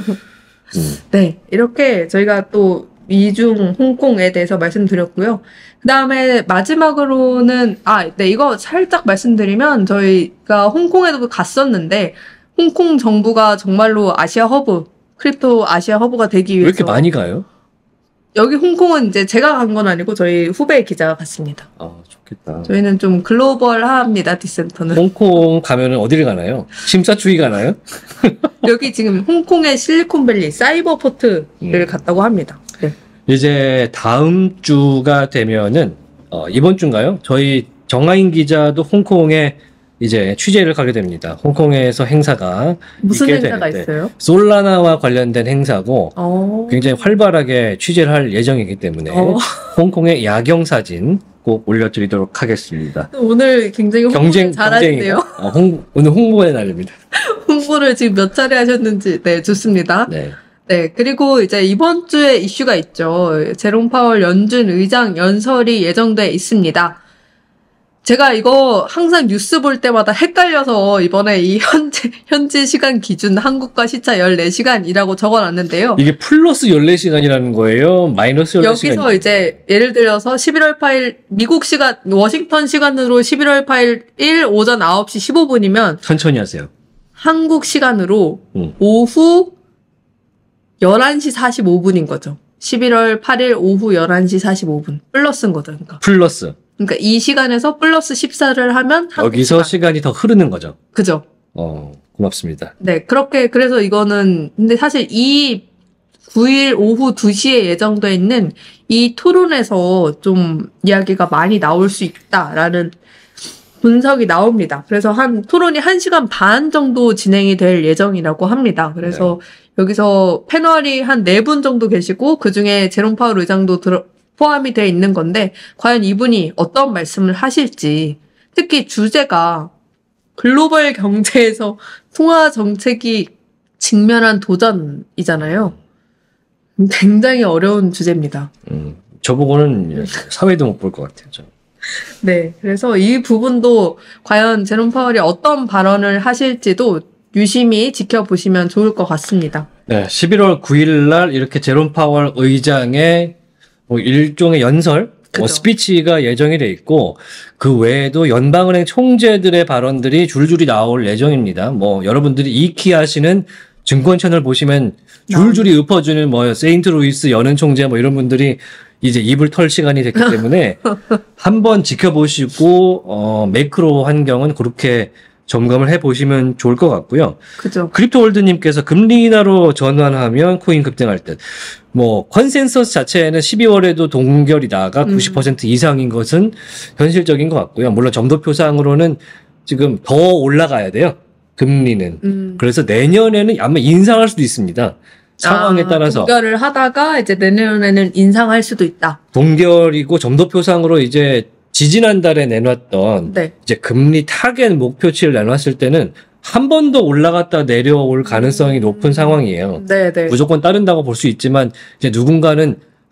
음. 네, 이렇게 저희가 또 미중, 홍콩에 대해서 말씀드렸고요. 그 다음에 마지막으로는, 아, 네, 이거 살짝 말씀드리면 저희가 홍콩에도 갔었는데, 홍콩 정부가 정말로 아시아 허브, 크립토 아시아 허브가 되기 왜 위해서. 이렇게 많이 가요? 여기 홍콩은 이제 제가 간 건 아니고 저희 후배 기자가 갔습니다. 아, 좋겠다. 저희는 좀 글로벌합니다, 디센터는. 홍콩 가면은 어디를 가나요? 심사추이 가나요? 여기 지금 홍콩의 실리콘밸리 사이버 포트를 음. 갔다고 합니다. 네. 이제 다음 주가 되면은 어, 이번 주인가요? 저희 정하인 기자도 홍콩에 이제 취재를 가게 됩니다. 홍콩에서 행사가 무슨 있게 행사가 되는데, 있어요? 솔라나와 관련된 행사고 어. 굉장히 활발하게 취재를 할 예정이기 때문에 어. 홍콩의 야경 사진 꼭 올려드리도록 하겠습니다. 오늘 굉장히 홍보를 경쟁 잘하시네요. 경쟁이다? 어, 홍, 오늘 홍보의 날입니다. 홍보를 지금 몇 차례 하셨는지 네 좋습니다. 네. 네 그리고 이제 이번 주에 이슈가 있죠. 제롬 파월 연준 의장 연설이 예정돼 있습니다. 제가 이거 항상 뉴스 볼 때마다 헷갈려서 이번에 이 현재, 현지 시간 기준 한국과 시차 열네 시간이라고 적어놨는데요. 이게 플러스 열네 시간이라는 거예요? 마이너스 열네 시간? 여기서 이제 예를 들어서 십일월 팔일 미국 시간, 워싱턴 시간으로 십일월 팔일 오전 아홉 시 십오 분이면 천천히 하세요. 한국 시간으로 음. 오후 열한 시 사십오 분인 거죠. 십일월 팔일 오후 열한 시 사십오 분. 플러스인 거죠. 그러니까. 플러스. 그러니까 이 시간에서 플러스 십사를 하면 한국 여기서 시간. 시간이 더 흐르는 거죠. 그죠. 어, 고맙습니다. 네, 그렇게, 그래서 이거는, 근데 사실 이 구일 오후 두 시에 예정돼 있는 이 토론에서 좀 이야기가 많이 나올 수 있다라는 분석이 나옵니다. 그래서 한, 토론이 한 시간 반 정도 진행이 될 예정이라고 합니다. 그래서 네. 여기서 패널이 한 네 분 정도 계시고, 그 중에 제롬 파월 의장도 들어, 포함이 돼 있는 건데, 과연 이분이 어떤 말씀을 하실지, 특히 주제가 글로벌 경제에서 통화 정책이 직면한 도전이잖아요. 굉장히 어려운 주제입니다. 음, 저보고는 사회도 못 볼 것 같아요. 저. 네, 그래서 이 부분도 과연 제롬 파월이 어떤 발언을 하실지도 유심히 지켜보시면 좋을 것 같습니다. 네, 십일월 구일 날 이렇게 제롬 파월 의장의 뭐 일종의 연설, 뭐 스피치가 예정이 돼 있고, 그 외에도 연방은행 총재들의 발언들이 줄줄이 나올 예정입니다. 뭐 여러분들이 이키 하시는 증권 채널 보시면 줄줄이 읊어주는 뭐 세인트루이스 연은 총재 뭐 이런 분들이 이제 입을 털 시간이 됐기 때문에 한번 지켜보시고 어 매크로 환경은 그렇게 점검을 해보시면 좋을 것 같고요. 그죠. 크립토월드님께서 금리 인하로 전환하면 코인 급등할 듯. 뭐 컨센서스 자체는 십이월에도 동결이다가 음. 구십 퍼센트 이상인 것은 현실적인 것 같고요. 물론 점도표상으로는 지금 더 올라가야 돼요. 금리는. 음. 그래서 내년에는 아마 인상할 수도 있습니다. 상황에 아, 따라서. 동결을 하다가 이제 내년에는 인상할 수도 있다. 동결이고 점도표상으로 이제 지지난달에 내놨던 네. 이제 금리 타겟 목표치를 내놨을 때는 한 번 더 올라갔다 내려올 가능성이 음. 높은 상황이에요. 네, 네. 무조건 따른다고 볼 수 있지만 이제 누군가는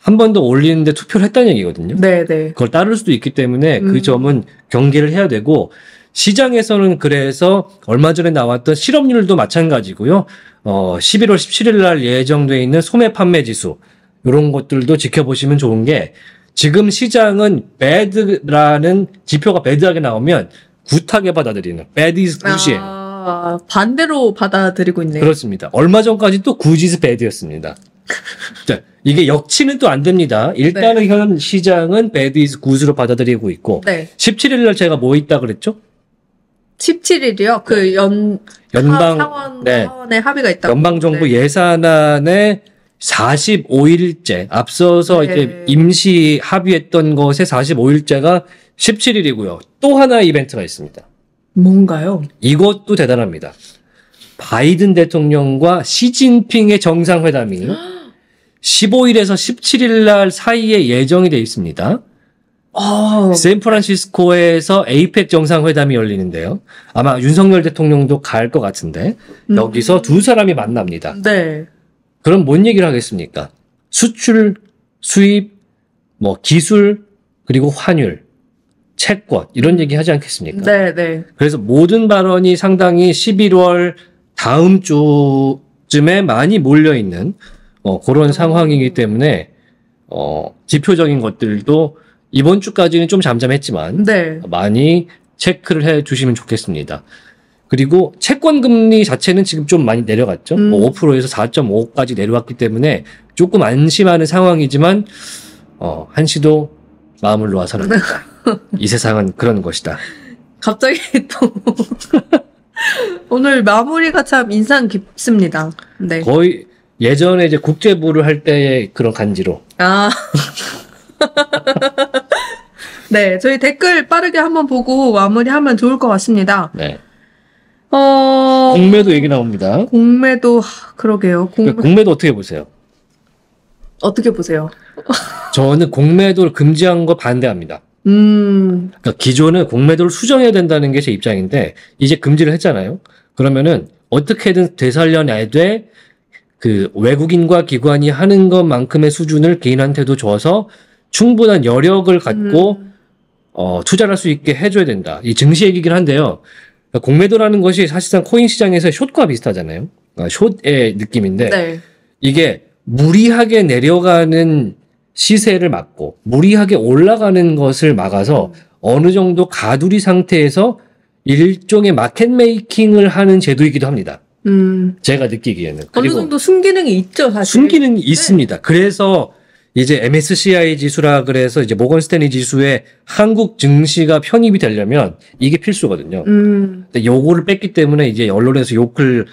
한 번 더 올리는데 투표를 했다는 얘기거든요. 네네. 그걸 따를 수도 있기 때문에 음. 그 점은 경계를 해야 되고, 시장에서는 그래서 얼마 전에 나왔던 실업률도 마찬가지고요. 어, 십일월 십칠일 날 예정돼 있는 소매 판매 지수, 이런 것들도 지켜보시면 좋은 게, 지금 시장은 bad라는 지표가 bad하게 나오면 굿하게 받아들이는, bad is good이에요. 아, 반대로 받아들이고 있네요. 그렇습니다. 얼마 전까지 또 good is bad였습니다. 자, 이게 역치는 또 안 됩니다. 일단은 네. 현 시장은 bad is good으로 받아들이고 있고, 네. 십칠일 날 제가 뭐 있다 그랬죠? 십칠일이요? 그 연, 연방, 사원, 네. 사원의 합의가 있다고. 연방정부 네. 예산안에 사십오일째, 앞서서 네. 이제 임시 합의했던 것에 사십오일째가 십칠일이고요. 또 하나 이벤트가 있습니다. 뭔가요? 이것도 대단합니다. 바이든 대통령과 시진핑의 정상회담이 십오일에서 십칠일 날 사이에 예정이 되어 있습니다. 아, 샌프란시스코에서 에이펙 정상회담이 열리는데요. 아마 윤석열 대통령도 갈 것 같은데 음. 여기서 두 사람이 만납니다. 네. 그럼 뭔 얘기를 하겠습니까? 수출, 수입, 뭐 기술, 그리고 환율, 채권 이런 얘기 하지 않겠습니까? 네, 네. 그래서 모든 발언이 상당히 십일월 다음 주쯤에 많이 몰려있는 어, 그런 상황이기 때문에 어, 지표적인 것들도 이번 주까지는 좀 잠잠했지만 네. 많이 체크를 해 주시면 좋겠습니다. 그리고 채권 금리 자체는 지금 좀 많이 내려갔죠. 음. 뭐 오 퍼센트에서 사 점 오까지 내려왔기 때문에 조금 안심하는 상황이지만 어, 한시도 마음을 놓아서는 안 된다. 이 세상은 그런 것이다. 갑자기 또 오늘 마무리가 참 인상 깊습니다. 네. 거의 예전에 이제 국제부를 할 때의 그런 간지로. 아. 네, 저희 댓글 빠르게 한번 보고 마무리하면 좋을 것 같습니다. 네. 어, 공매도 얘기 나옵니다. 공매도, 하, 그러게요. 공, 그러니까 공매도 어떻게 보세요? 어떻게 보세요? 저는 공매도를 금지한 거 반대합니다. 음, 그러니까 기존은 공매도를 수정해야 된다는 게 제 입장인데 이제 금지를 했잖아요. 그러면은 어떻게든 되살려내되 그 외국인과 기관이 하는 것만큼의 수준을 개인한테도 줘서 충분한 여력을 갖고 음. 어, 투자를 할 수 있게 해줘야 된다. 이 증시 얘기긴 한데요. 그러니까 공매도라는 것이 사실상 코인 시장에서 숏과 비슷하잖아요. 그러니까 숏의 느낌인데 네. 이게 무리하게 내려가는 시세를 막고 무리하게 올라가는 것을 막아서 어느 정도 가두리 상태에서 일종의 마켓 메이킹을 하는 제도이기도 합니다. 음, 제가 느끼기에는. 어느 그리고 정도 순기능이 있죠, 사실. 순기능이 있습니다. 그래서 이제 엠에스시아이 지수라 그래서 이제 모건 스탠리 지수에 한국 증시가 편입이 되려면 이게 필수거든요. 음, 근데 요거를 뺐기 때문에 이제 언론에서 욕을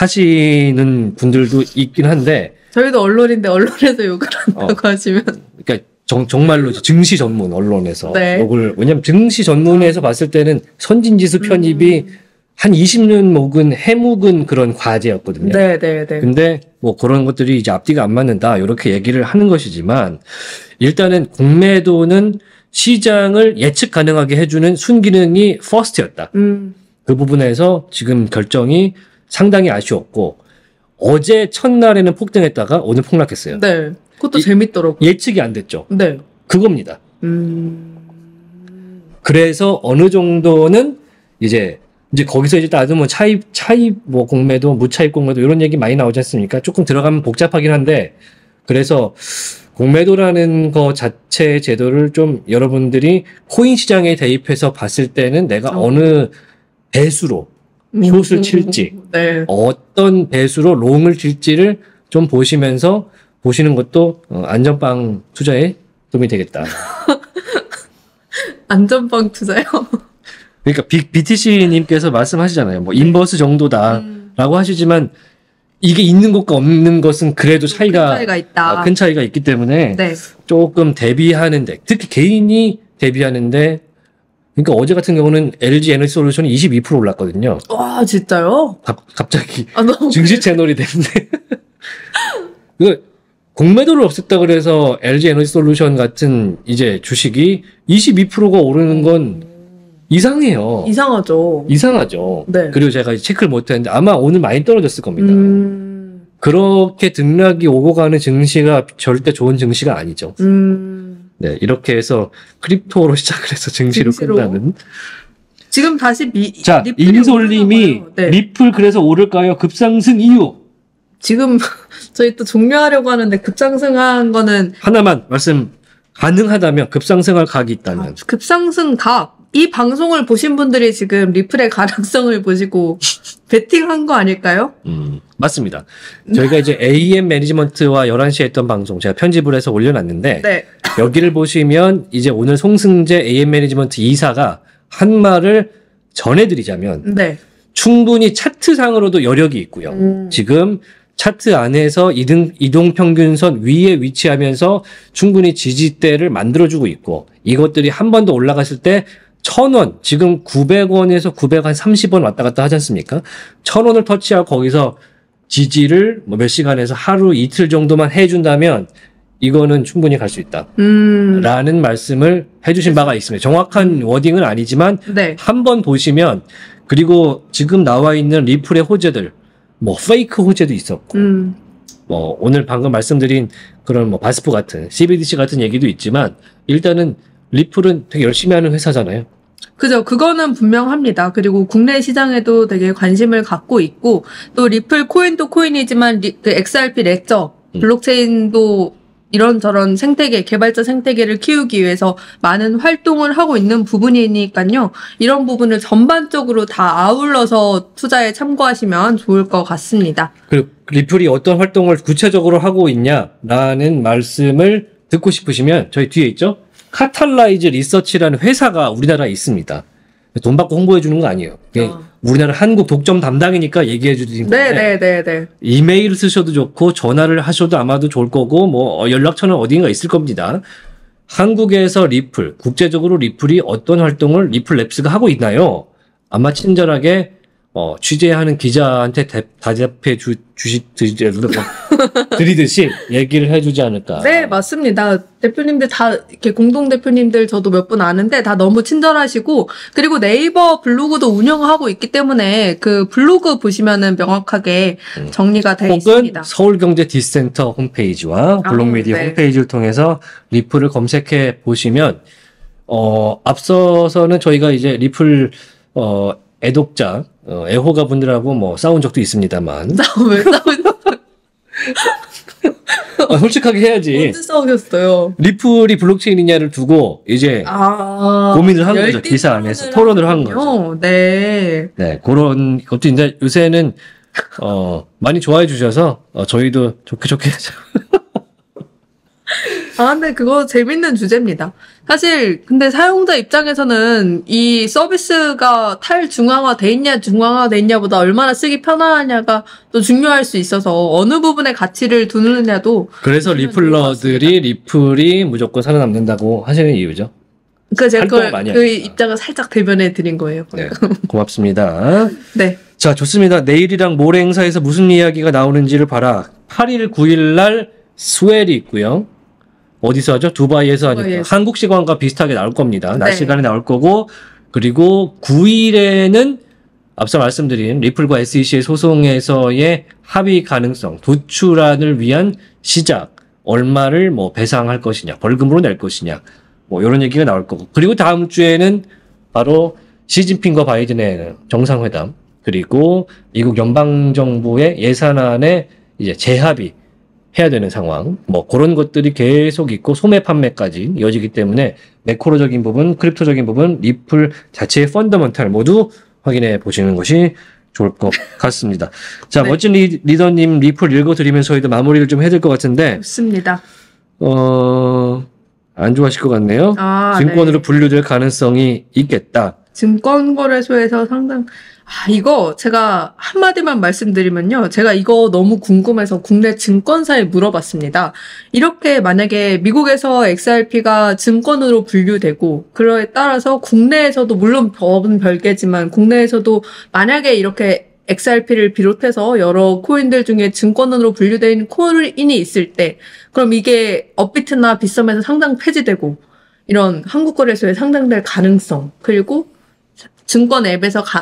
하시는 분들도 있긴 한데, 저희도 언론인데 언론에서 욕을 한다고 어. 하시면. 그러니까 정, 정말로 이제 증시 전문 언론에서 네. 욕을, 왜냐면 증시 전문에서 봤을 때는 선진지수 편입이 음. 한 이십 년 묵은 해묵은 그런 과제였거든요. 네, 네, 네. 근데 뭐 그런 것들이 이제 앞뒤가 안 맞는다 이렇게 얘기를 하는 것이지만 일단은 공매도는 시장을 예측 가능하게 해주는 순기능이 퍼스트였다. 음, 그 부분에서 지금 결정이 상당히 아쉬웠고 어제 첫날에는 폭등했다가 오늘 폭락했어요. 네. 그것도 이- 재밌더라고요. 예측이 안 됐죠. 네. 그겁니다. 음, 그래서 어느 정도는 이제 이제 거기서 이제 따지면 차입 차입 뭐 공매도 무차입 공매도 이런 얘기 많이 나오지 않습니까? 조금 들어가면 복잡하긴 한데 그래서 공매도라는 거 자체 제도를 좀 여러분들이 코인 시장에 대입해서 봤을 때는 내가 어. 어느 배수로 숏을 칠지 네. 어떤 배수로 롱을 칠지를 좀 보시면서 보시는 것도 어, 안전빵 투자에 도움이 되겠다. 안전빵 투자요? 그러니까 비티씨님께서 말씀하시잖아요. 뭐 인버스 정도다라고 음, 하시지만 이게 있는 것과 없는 것은 그래도 큰 차이가 차이가 있다. 아, 큰 차이가 있기 때문에 네. 조금 대비하는데 특히 개인이 대비하는데 그러니까 어제 같은 경우는 엘지 에너지 솔루션이 이십이 퍼센트 올랐거든요. 와, 진짜요? 가- 갑자기 아, 너무. 증시 채널이 됐는데 그 공매도를 없앴다 그래서 엘지 에너지 솔루션 같은 이제 주식이 이십이 퍼센트가 오르는 건 이상해요. 이상하죠. 이상하죠. 네. 그리고 제가 체크를 못했는데 아마 오늘 많이 떨어졌을 겁니다. 음, 그렇게 등락이 오고 가는 증시가 절대 좋은 증시가 아니죠. 음. 네, 이렇게 해서 크립토로 시작을 해서 증시로, 증시로. 끝나는. 지금 다시 미, 자, 리플이 인솔님이 오르나 봐요. 네. 리플 그래서 오를까요? 급상승 이유. 지금 저희 또 종료하려고 하는데 급상승한 거는 하나만 말씀 가능하다면 급상승할 각이 있다면. 아, 급상승 각. 이 방송을 보신 분들이 지금 리플의 가능성을 보시고 베팅한 거 아닐까요? 음, 맞습니다. 저희가 이제 에이엠 매니지먼트와 열한 시에 했던 방송 제가 편집을 해서 올려놨는데 네. 여기를 보시면 이제 오늘 송승재 에이엠 매니지먼트 이사가 한 말을 전해드리자면 네. 충분히 차트상으로도 여력이 있고요. 음. 지금 차트 안에서 이등, 이동평균선 위에 위치하면서 충분히 지지대를 만들어주고 있고 이것들이 한 번 더 올라갔을 때 천 원, 지금 구백 원에서 구백삼십 원 왔다 갔다 하지 않습니까? 천 원을 터치하고 거기서 지지를 뭐 몇 시간에서 하루 이틀 정도만 해준다면 이거는 충분히 갈 수 있다. 음. 라는 말씀을 해주신 바가 있습니다. 정확한 워딩은 아니지만 네. 한번 보시면 그리고 지금 나와 있는 리플의 호재들 뭐 페이크 호재도 있었고 음. 뭐 오늘 방금 말씀드린 그런 뭐 바스프 같은 씨비디씨 같은 얘기도 있지만 일단은 리플은 되게 열심히 하는 회사잖아요. 그죠. 그거는 분명합니다. 그리고 국내 시장에도 되게 관심을 갖고 있고, 또 리플 코인도 코인이지만, 리, 그 엑스알피 레저, 음. 블록체인도 이런저런 생태계, 개발자 생태계를 키우기 위해서 많은 활동을 하고 있는 부분이니까요. 이런 부분을 전반적으로 다 아울러서 투자에 참고하시면 좋을 것 같습니다. 그리고 리플이 어떤 활동을 구체적으로 하고 있냐라는 말씀을 듣고 싶으시면 저희 뒤에 있죠? 카탈라이즈 리서치라는 회사가 우리나라에 있습니다. 돈 받고 홍보해 주는 거 아니에요. 어. 우리나라 한국 독점 담당이니까 얘기해 주는 건데 네네네네. 이메일 쓰셔도 좋고 전화를 하셔도 아마도 좋을 거고 뭐 연락처는 어딘가 있을 겁니다. 한국에서 리플, 국제적으로 리플이 어떤 활동을 리플랩스가 하고 있나요? 아마 친절하게 어, 취재하는 기자한테 대, 대답해 주, 주시, 드리듯이 얘기를 해주지 않을까. 네, 맞습니다. 대표님들 다, 이렇게 공동대표님들 저도 몇 분 아는데 다 너무 친절하시고, 그리고 네이버 블로그도 운영하고 있기 때문에 그 블로그 보시면은 명확하게 정리가 되어 혹은 있습니다. 서울경제 디센터 홈페이지와 아, 블록미디어 네. 홈페이지를 통해서 리플을 검색해 보시면, 어, 앞서서는 저희가 이제 리플, 어, 애독자, 어, 애호가 분들하고 뭐 싸운 적도 있습니다만. 싸움 왜 싸우셨어요? 아, 솔직하게 해야지. 언제 싸우셨어요? 리플이 블록체인이냐를 두고 이제 아. 고민을 한 거죠. 열띤 기사 안에서 토론을 토론을 한 하군요. 거죠. 네. 네, 그런 것도 이제 요새는 어, 많이 좋아해 주셔서 어, 저희도 좋게 좋게 하죠. 아, 근데 그거 재밌는 주제입니다. 사실, 근데 사용자 입장에서는 이 서비스가 탈중앙화 돼 있냐, 중앙화 돼 있냐보다 얼마나 쓰기 편하냐가 또 중요할 수 있어서 어느 부분에 가치를 두느냐도. 그래서 리플러들이 리플이 무조건 살아남는다고 하시는 이유죠. 그 제가 활동을 그걸, 많이 그 하니까. 입장을 살짝 대변해 드린 거예요. 네, 고맙습니다. 네. 자, 좋습니다. 내일이랑 모레 행사에서 무슨 이야기가 나오는지를 봐라. 팔 일, 구 일 날 스웰이 있고요. 어디서 하죠? 두바이에서 하니까. 두바이에서. 한국 시간과 비슷하게 나올 겁니다. 낮 네. 시간에 나올 거고, 그리고 구 일에는 앞서 말씀드린 리플과 에스이씨의 소송에서의 합의 가능성, 도출안을 위한 시작, 얼마를 뭐 배상할 것이냐, 벌금으로 낼 것이냐, 뭐 이런 얘기가 나올 거고. 그리고 다음 주에는 바로 시진핑과 바이든의 정상회담, 그리고 미국 연방정부의 예산안에 이제 재합의 해야 되는 상황, 뭐 그런 것들이 계속 있고 소매 판매까지 이어지기 때문에 매크로적인 부분, 크립토적인 부분, 리플 자체의 펀더먼탈 모두 확인해 보시는 것이 좋을 것 같습니다. 자, 네. 멋진 리, 리더님 리플 읽어드리면서 저희도 마무리를 좀 해야 될 것 같은데, 좋습니다. 어, 안 좋아하실 것 같네요. 아, 증권으로 네. 분류될 가능성이 있겠다. 증권거래소에서 상당, 아, 이거 제가 한마디만 말씀드리면요. 제가 이거 너무 궁금해서 국내 증권사에 물어봤습니다. 이렇게 만약에 미국에서 엑스알피가 증권으로 분류되고, 그에 따라서 국내에서도, 물론 법은 별개지만, 국내에서도 만약에 이렇게 엑스알피를 비롯해서 여러 코인들 중에 증권으로 분류된 코인이 있을 때, 그럼 이게 업비트나 빗썸에서 상당 폐지되고, 이런 한국거래소에 상당될 가능성, 그리고 증권 앱에서 가,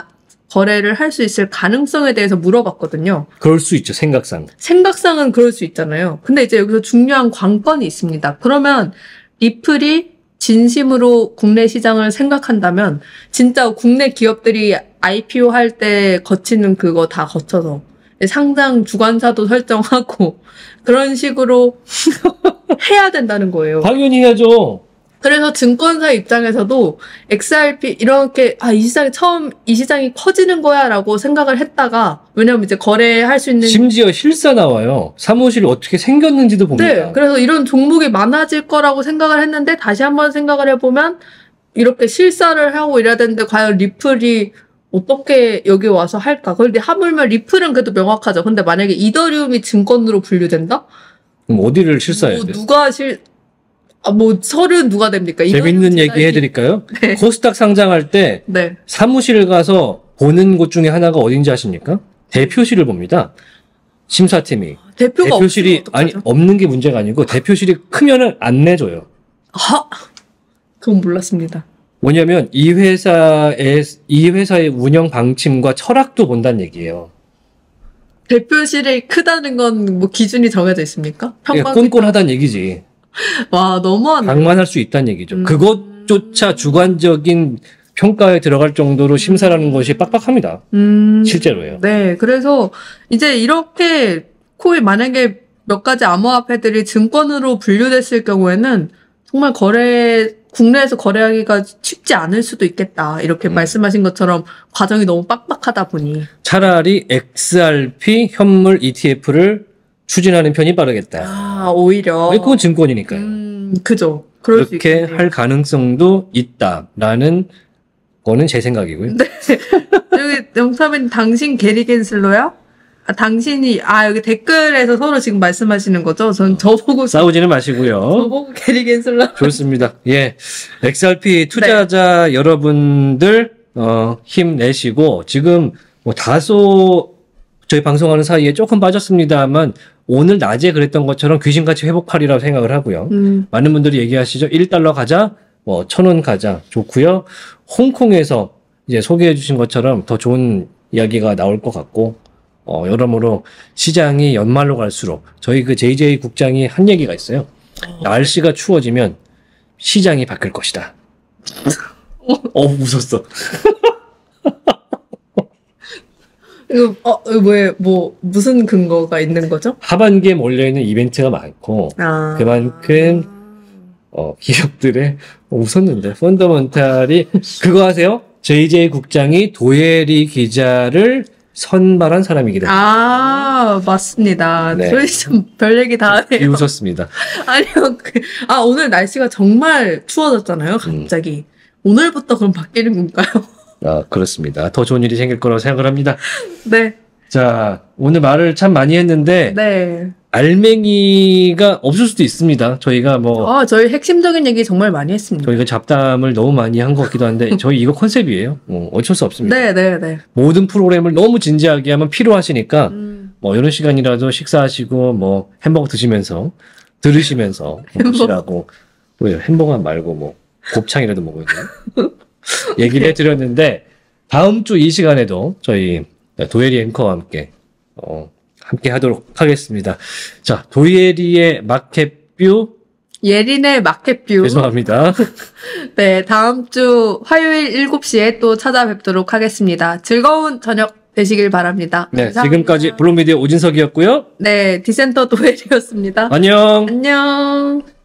거래를 할 수 있을 가능성에 대해서 물어봤거든요. 그럴 수 있죠, 생각상. 생각상은 그럴 수 있잖아요. 근데 이제 여기서 중요한 관건이 있습니다. 그러면 리플이 진심으로 국내 시장을 생각한다면 진짜 국내 기업들이 아이피오 할 때 거치는 그거 다 거쳐서 상장 주관사도 설정하고 그런 식으로 해야 된다는 거예요. 당연히 해야죠. 그래서 증권사 입장에서도 엑스알피 이렇게 아 이 시장이 처음 이 시장이 커지는 거야라고 생각을 했다가 왜냐면 이제 거래할 수 있는 심지어 실사 나와요. 사무실이 어떻게 생겼는지도 봅니다. 네, 그래서 이런 종목이 많아질 거라고 생각을 했는데 다시 한번 생각을 해보면 이렇게 실사를 하고 이래야 되는데 과연 리플이 어떻게 여기 와서 할까? 그런데 하물며 리플은 그래도 명확하죠. 근데 만약에 이더리움이 증권으로 분류된다? 그럼 어디를 실사해야 뭐 돼요? 누가 실 아, 뭐 서류 누가 됩니까? 재밌는 얘기 해드릴까요? 네. 코스닥 상장할 때 네. 사무실을 가서 보는 곳 중에 하나가 어딘지 아십니까? 대표실을 봅니다. 심사팀이. 대표가 대표실이 없으면 아니 어떡하죠? 없는 게 문제가 아니고 대표실이 크면은 안 내줘요. 아, 그건 몰랐습니다. 뭐냐면 이 회사의 이 회사의 운영 방침과 철학도 본다는 얘기예요. 대표실이 크다는 건 뭐 기준이 정해져 있습니까? 그러니까 평범 꼰꼰하다는 얘기지. 와 너무하네. 방만할 수 있다는 얘기죠. 음. 그것조차 주관적인 평가에 들어갈 정도로 심사라는 것이 빡빡합니다. 음, 실제로요. 네, 그래서 이제 이렇게 코인 만약에 몇 가지 암호화폐들이 증권으로 분류됐을 경우에는 정말 거래 국내에서 거래하기가 쉽지 않을 수도 있겠다. 이렇게 음. 말씀하신 것처럼 과정이 너무 빡빡하다 보니. 차라리 엑스알피 현물 이티에프를 추진하는 편이 빠르겠다. 아, 오히려. 왜 그건 증권이니까요. 음, 그죠. 그럴 수 그렇게 있겠네요. 할 가능성도 있다라는 거는 제 생각이고요. 여기 영삼은 당신 게리 겐슬러야? 아, 당신이 아 여기 댓글에서 서로 지금 말씀하시는 거죠? 전 저보고 싸우지는 마시고요. 저보고 게리 겐슬러. 좋습니다. 예. 엑스알피 투자자 여러분들, 어, 힘내시고, 지금 뭐 다소 저희 방송하는 사이에 조금 빠졌습니다만, 오늘 낮에 그랬던 것처럼 귀신같이 회복하리라고 생각을 하고요. 음, 많은 분들이 얘기하시죠. 일 달러 가자, 뭐, 천 원 가자. 좋고요. 홍콩에서 이제 소개해 주신 것처럼 더 좋은 이야기가 나올 것 같고, 어, 여러모로 시장이 연말로 갈수록 저희 그 제이제이 국장이 한 얘기가 있어요. 날씨가 추워지면 시장이 바뀔 것이다. 어, 웃었어. 이거 어 이거 뭐에 뭐 무슨 근거가 있는 거죠? 하반기에 몰려있는 이벤트가 많고, 아 그만큼, 어, 기업들의, 어, 웃었는데, 펀더멘탈이, 그거 아세요? 제이제이 국장이 도예리 기자를 선발한 사람이기 때문에. 아 맞습니다. 네. 저희 좀 별 얘기 다 이 하네요. 웃었습니다. 아니요, 그, 아 오늘 날씨가 정말 추워졌잖아요. 갑자기 오늘부터 그럼 바뀌는 건가요? 아, 그렇습니다. 더 좋은 일이 생길 거라고 생각을 합니다. 네, 자, 오늘 말을 참 많이 했는데, 네. 알맹이가 없을 수도 있습니다. 저희가 뭐, 아 저희 핵심적인 얘기 정말 많이 했습니다. 저희가 잡담을 너무 많이 한 것 같기도 한데, 저희 이거 컨셉이에요. 뭐 어쩔 수 없습니다. 네, 네, 네. 모든 프로그램을 너무 진지하게 하면 피로하시니까, 음, 뭐 이런 시간이라도 식사하시고, 뭐 햄버거 드시면서, 들으시면서 보시라고, 왜 햄버거 말고 뭐 곱창이라도 먹어야 돼요. 얘기를 해드렸는데, 다음 주 이 시간에도 저희 도예리 앵커와 함께, 어, 함께 하도록 하겠습니다. 자, 도예리의 마켓뷰, 예린의 마켓뷰. 죄송합니다. 네, 다음 주 화요일 일곱 시에 또 찾아뵙도록 하겠습니다. 즐거운 저녁 되시길 바랍니다. 네, 감사합니다. 지금까지 블록미디어 오진석이었고요. 네, 디센터 도엘이었습니다. 안녕. 안녕.